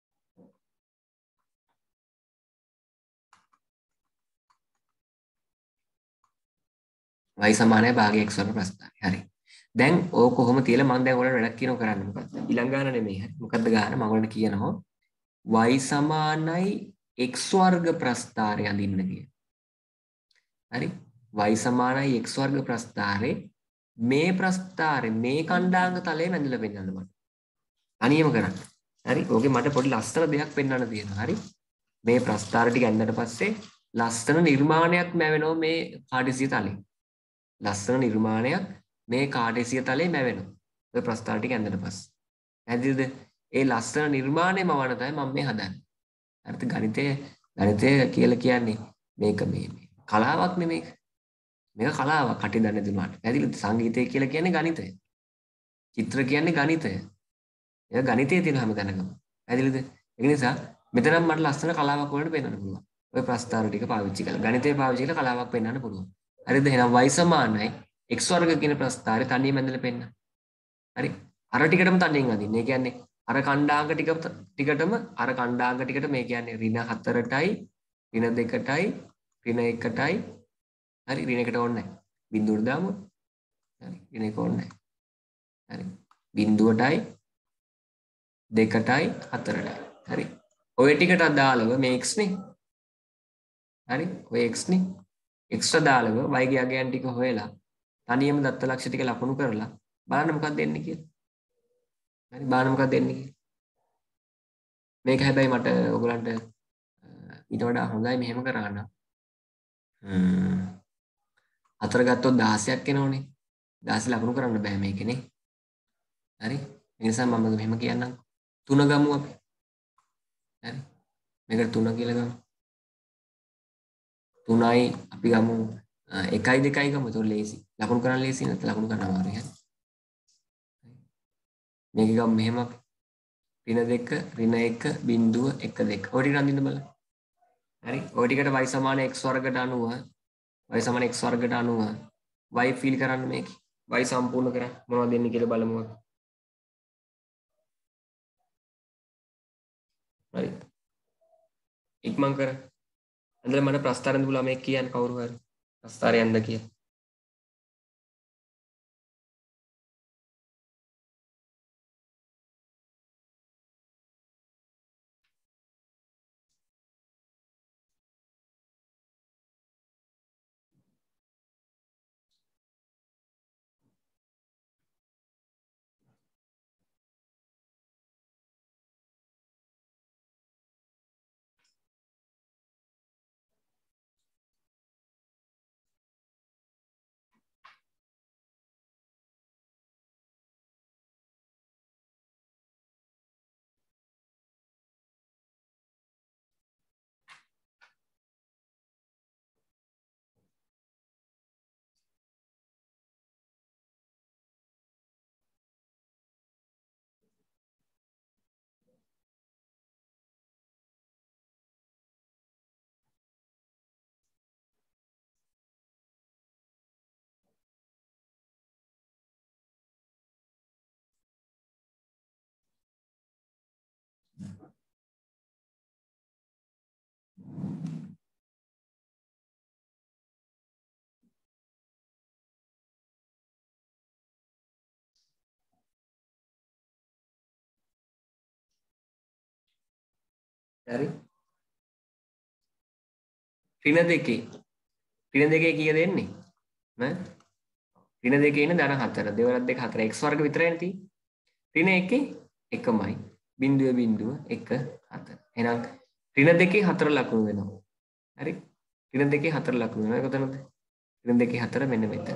y සමානයි භාගය x වර්ග ප්‍රස්ථාරය. හරි. දැන් ඕක කොහොම තියලා මම දැන් ඔයාලට වැඩක් කියනවා කරන්න මොකද්ද? ඊළඟ ගාන නෙමෙයි. හරි. මොකද්ද ගාන? මම ඔයාලට කියනවා y සමානයි x වර්ග ප්‍රස්ථාරය අඳින්න කියලා. හරි. y සමානයි x වර්ග ප්‍රස්ථාරේ මේ ප්‍රස්ථාරේ මේ කණ්ඩාංග තලයේ වැඳලා පෙන්නන්න මට. අනියම කරන්න. හරි. ඕකේ මට පොඩි ලස්සන දෙයක් පෙන්වන්න තියෙනවා. හරි. මේ ප්‍රස්ථාර ටික ඇඳලා පස්සේ ලස්සන නිර්මාණයක් මැවෙනවා මේ කාඩිසිය තලයේ. ලස්සන නිර්මාණයක් මේ කාඩිසිය තලයේ මැවෙනවා. ඔය ප්‍රස්ථාර ටික ඇඳලා පස්සේ. පැහැදිලිද? ඒ ලස්සන නිර්මාණයම වණ තමයි මම මේ හදන්නේ. හරිද? ගණිතය කියලා කියන්නේ මේක මේ කලාවක් නෙමේක. මේක කලාවක් කටි දන්නේ දුනාට. පැහැදිලිද? සංගීතය කියලා කියන්නේ ගණිතය. චිත්‍ර කියන්නේ ගණිතය. ඒක ගණිතයේ තියෙන හැම තැනකම. පැහැදිලිද? ඒ නිසා මෙතනම් මට ලස්සන කලාවක් වලට පෙන්වන්න පුළුවන්. ඔය ප්‍රස්තාර ටික පාවිච්චි කරලා ගණිතය පාවිච්චි කරලා කලාවක් පෙන්වන්න පුළුවන්. හරිද? එහෙනම් y සමානයි x වර්ග කියන ප්‍රස්තාරේ තනියම ඇඳලා පෙන්නන්න. හරි. අර ටිකටම තනියෙන් අදින්න. ඒ කියන්නේ අර කණ්ඩාංග ටිකටම අර කණ්ඩාංග ටිකට මේ කියන්නේ ඍණ 4ටයි ඍණ 2ටයි ඍණ 1ටයි හරි ඍණ 1ට ඕනේ නැහැ. බිඳුවට දාමු. හරි. ඍණ 1 ඕනේ නැහැ. හරි. බිඳුවටයි 2ටයි 4ටයි. හරි. ඔය ටිකට අදාළව මේ x නේ. හරි. ඔය x නේ. x අදාළව y ගේ අගයන් ටික හොයලා තනියම දත්ත ලක්ෂ ටික ලකුණු කරලා බලන්න මොකක්ද එන්නේ කියලා. හරි බලන්න මොකක්ද එන්නේ කියලා. මේක හැබැයි මට ඔයගලන්ට ඊට වඩා හොඳයි මෙහෙම කරන්න. 4 ගත්තොත් 16ක් එනවනේ. 16 ලකුණු කරන්න බෑ මේකනේ. හරි. ඒ නිසා මම මෙහෙම කියන්නම්. 3 ගමු අපි. හරි. මේකට 3 කියලා ගමු. 3යි අපි ගමු 1යි 2යි ගමු. ඒක ලේසි. ලකුණු කරන්න ලේසි නැත්නම් ලකුණු කරන්න අමාරුයි. හරි. මේක ගමු මෙහෙම අපි. ඍණ 2 ඍණ 1 බිංදුව 1 2. ඔය ටික අඳින්න බලන්න. හරි. ඔය ටිකට y සමාන x වර්ගයට අනුව y සමාන x වර්ගයට අනුව y ෆීල් කරන්න මේකේ. y සම්පූර්ණ කරන්න මොනවද දෙන්නේ කියලා බලමු අපි. හරි. ඉක්මන් කර. ඇඳලා මට ප්‍රස්ථාරෙන් දුලා මේක කියන්නේ කවුරු හරි. ප්‍රස්ථාරය ඇඳ කියලා. හරි. ඍණ දෙකේ. ඍණ දෙකේ කීයද එන්නේ? ඈ? ඍණ දෙකේ ඉන්න ධන 4. දෙවරක් දෙක 4. x වර්ග විතරයිනේ තියෙන්නේ. ඍණ එකේ එකමයි. බිඳුව බිඳුව 1 4. එහෙනම් ඍණ දෙකේ 4 ලකුණු වෙනවා. හරි? ඍණ දෙකේ 4 ලකුණු වෙනවා. ඒක කොතනද? ඍණ දෙකේ 4 මෙන්න මෙතන.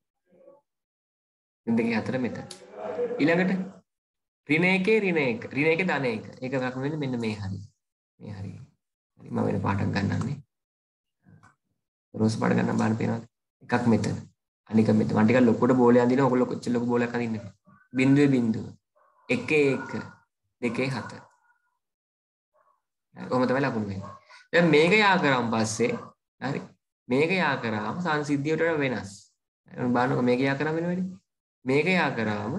ඍණ දෙකේ 4 මෙතන. ඊළඟට ඍණ එකේ ඍණ 1. ඍණ එකේ ධන 1. ඒක ලකුණු වෙන්නේ මෙන්න මේ හරිය. මේ හරිය. හරි මම වෙන පාටක් ගන්නන්නේ. රෝස් පාට ගන්න බලන්න පේනවද? එකක් මෙතන. අනික මෙතන. මම ටිකක් ලොකුට බෝලේ අඳිනවා. ඔයගොල්ලෝ කොච්චර ලොකු බෝලයක් අඳින්නද? බිඳුවේ බිඳුව. 1 1 2 4. කොහොම තමයි ලකුණු වෙන්නේ. දැන් මේක යා කරාන් පස්සේ හරි මේක යා කරාම සංසිද්ධියට වඩා වෙනස්. බලන්නකො මේක යා කරාම වෙන වෙන්නේ. මේක යා කරාම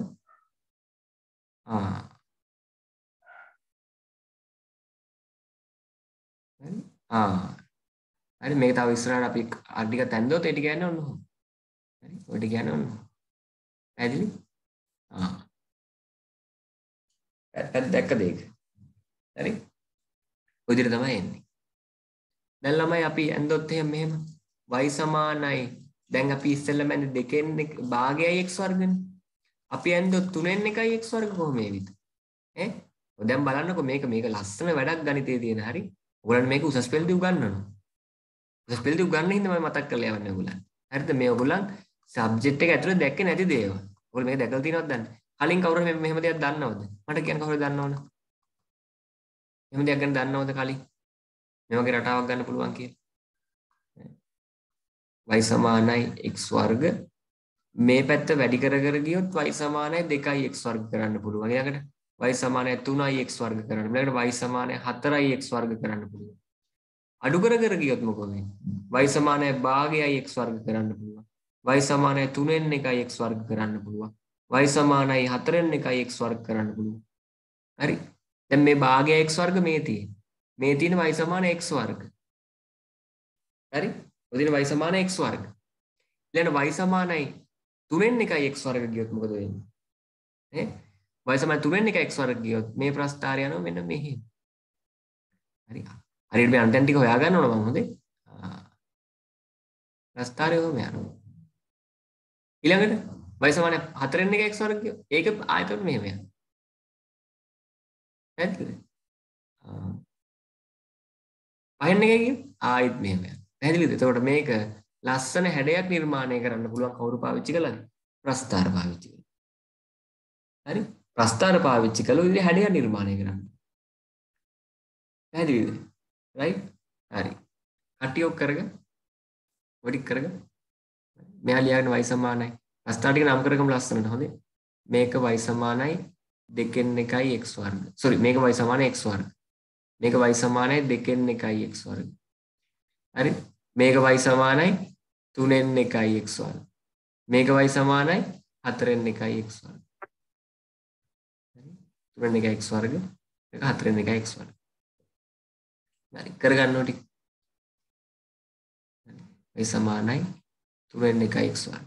හරි හරි මේක තව ඉස්සරහට අපි අර ටික තැන්දොත් ඒ ටික යන්නේ ඔන්න ඔහොම. හරි ඔය ටික යන්නේ ඔන්න. පැහැදිලි? දැක්කද ඒක? හරි ඔය විදිහට තමයි එන්නේ. දැන් ළමයි අපි ඇන්දොත් එහෙම මෙහෙම y සමානයි. දැන් අපි ඉස්සෙල්ලම ඇන්ද දෙකෙන් භාගයයි x වර්ගනේ. අපි ඇන්දොත් 3න් 1යි x වර්ග කොහොම වේවිද? ඈ? ඔය දැන් බලන්නකො මේක ලස්සන වැඩක් ගණිතයේ තියෙන හරි. ඔයගොල්ලන් මේක උසස් පෙළදී උගන්වනවා. උසස් පෙළදී උගන්වන්න හින්දා මම මතක් කරලා යවන්නේ ඔයගොල්ලන්. හරිද? මේ ඔයගොල්ලන් සබ්ජෙක්ට් එක ඇතුලේ දැක්කේ නැති දේවල්. ඔයගොල්ලෝ මේක දැකලා තියෙනවද දන්නේ? කලින් කවුරු මෙහෙම දෙයක් දන්නවද? මට කියන්න කවුරුද දන්නවද? එහෙම දෙයක් ගැන දන්නවද කලින්? මේ වගේ රටාවක් ගන්න පුළුවන් කියලා. y සමානයි x වර්ග මේ පැත්ත වැඩි කර කර ගියොත් y සමානයි 2යි x වර්ග කරන්න පුළුවන්. ඊළඟට y සමානයි 3යි x වර්ග කරන්න. ඊළඟට y සමානයි 4යි x වර්ග කරන්න පුළුවන්. අඩු කර කර ගියොත් මොකද වෙන්නේ? y සමානයි භාගයයි x වර්ග කරන්න පුළුවන්. y සමානයි 3න් 1යි x වර්ග කරන්න පුළුවන්. y සමානයි 4න් 1යි x වර්ග කරන්න පුළුවන්. හරි. දැන් මේ භාගය x වර්ග මේ තියෙන්නේ. මේ තියෙන y සමාන x වර්ග. හරි? ඔදින y සමාන x වර්ග. ඊළඟ y සමානයි 3න් 1යි x වර්ග ගියොත් මොකද වෙන්නේ? ඈ y සමාන 3න් 1යි x වර්ග ගියොත් මේ ප්‍රස්ථාරය යනවා මෙන්න මෙහෙම. හරි. හරියට මේ අන්තෙන් ටික හොයාගන්න ඕන මම හොඳේ. ප්‍රස්ථාරය ඔහොම යනවා. ඊළඟට y සමාන 4න් 1යි x වර්ග ගියොත් ඒක ආයතන මෙහෙම යනවා. හරිද? 5න් 1යි ගියොත් ආයෙත් මෙහෙම යනවා. පැහැදිලිද? එතකොට මේක ලස්සන හැඩයක් නිර්මාණය කරන්න පුළුවන් කවුරු පාවිච්චි කළාද? ප්‍රස්ථාර පාවිච්චි කළා. හරි? ප්‍රස්ථාර පාවිච්චි කළොත් ඉතින් හැඩයක් නිර්මාණය කරන්න. පැහැදිලිද? රයිට්? හරි. කටි ඔක් කරගන්න. වඩි කරගන්න. මෙහා ලියාගෙන y සමානයි. ප්‍රස්ථාර ටික නම් කරගමු ලස්සනට හොඳේ. මේක y සමානයි 2න් 1යි x වර්ග. සෝරි මේක y සමානයි x වර්ග. මේක y සමානයි 2න් 1යි x වර්ග. හරි? මේක y සමානයි 3න් 1යි x වර්ග. මේක y සමානයි 4න් 1යි x වර්ග. හරි? 3න් 1යි x වර්ග. මේක 4න් 1යි x වර්ග. හරි කරගන්න ඕටි. y සමානයි 3න් 1යි x වර්ග.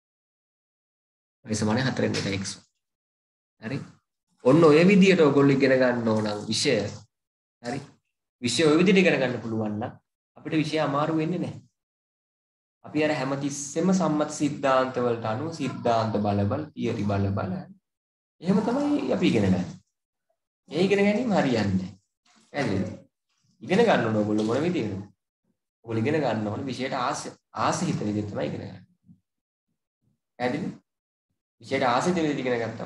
y සමානයි 4න් 1යි x වර්ග. හරි? ඔන්න ඔය විදියට ඔයගොල්ලෝ ඉගෙන ගන්න ඕන විෂය. හරි? විෂය ඔය විදිහට ඉගෙන ගන්න පුළුවන් නම් අපිට විෂය අමාරු වෙන්නේ නැහැ. අපි අර හැමතිස්සෙම සම්මත සිද්ධාන්ත වලට අනුව සිද්ධාන්ත බල තියරි බල එහෙම තමයි අපි ඉගෙන ගන්නේ. මේ ඉගෙන ගැනීම හරියන්නේ නැහැ. ඉගෙන ගන්න ඕන ඔයගොල්ලෝ මොන විදිහටද? ඔයගොල්ලෝ ඉගෙන ගන්න ඕන විෂයට ආස හිතන විදිහට තමයි ඉගෙන ගන්න. පැහැදිලි? විෂයට ආස හිතන විදිහට ඉගෙන ගත්තම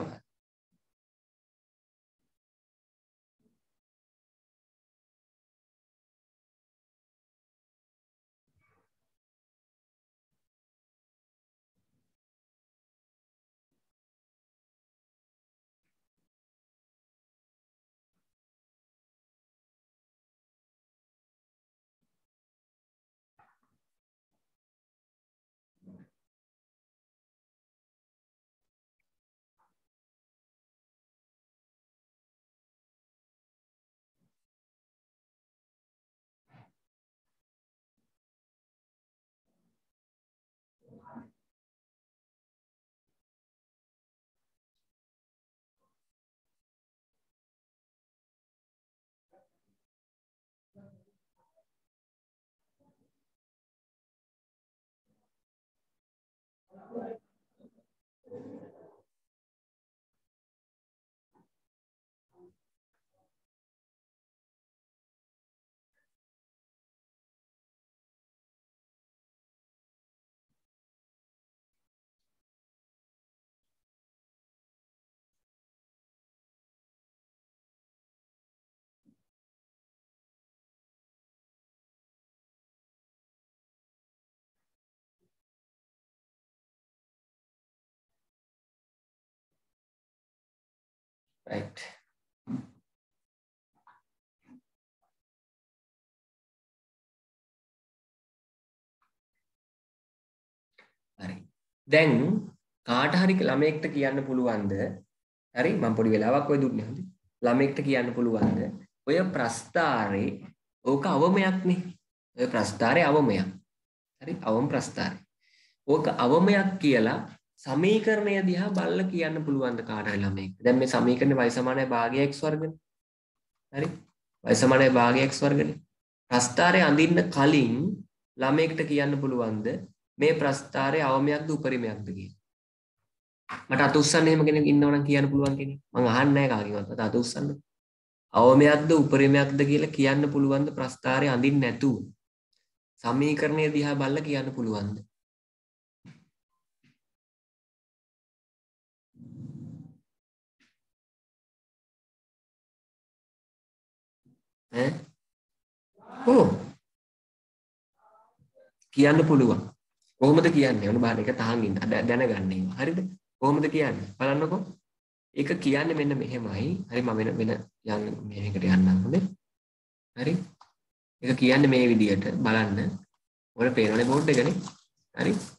right. හරි. දැන් කාට හරි ළමයෙක්ට කියන්න පුළුවන්ද? හරි මම පොඩි වෙලාවක් ඔය දුන්නේ හොඳයි. ළමයෙක්ට කියන්න පුළුවන්ද? ඔය ප්‍රස්තාරේ ඕක අවමයක්නේ. ඔය ප්‍රස්තාරේ අවමයක්. හරි අවම ප්‍රස්තාරේ. ඕක අවමයක් කියලා සමීකරණය දිහා බලලා කියන්න පුළුවන්ද කාට හරි ළමයෙක්ට? දැන් මේ සමීකරණේ y සමානයි භාගය x වර්ගනේ. හරි y සමානයි භාගය x වර්ගනේ. ප්‍රස්තාරේ අඳින්න කලින් ළමයෙක්ට කියන්න පුළුවන්ද මේ ප්‍රස්තාරේ අවමයක්ද උපරිමයක්ද කියලා? මට අත උස්සන්න එහෙම කෙනෙක් ඉන්නවනම් කියන්න පුළුවන් කෙනෙක්. මම අහන්නේ නැහැ කාගෙන්වත්. මට අත උස්සන්න. අවමයක්ද උපරිමයක්ද කියලා කියන්න පුළුවන්ද ප්‍රස්තාරේ අඳින්න නැතුව? සමීකරණය දිහා බලලා කියන්න පුළුවන්ද? ඈ? ඔව්. කියන්න පුළුවන්. කොහොමද කියන්නේ? ඔන්න බලන්න එක තහන් ඉන්න. දැනගන්න ඉන්න. හරිද? කොහොමද කියන්නේ? බලන්නකෝ. ඒක කියන්නේ මෙන්න මෙහෙමයි. හරි මම වෙන යන්න මේකට යන්නම් හොඳේ. හරි? ඒක කියන්නේ මේ විදිහට බලන්න. ඔයාලා පේනවනේ බෝඩ් එකනේ. හරි?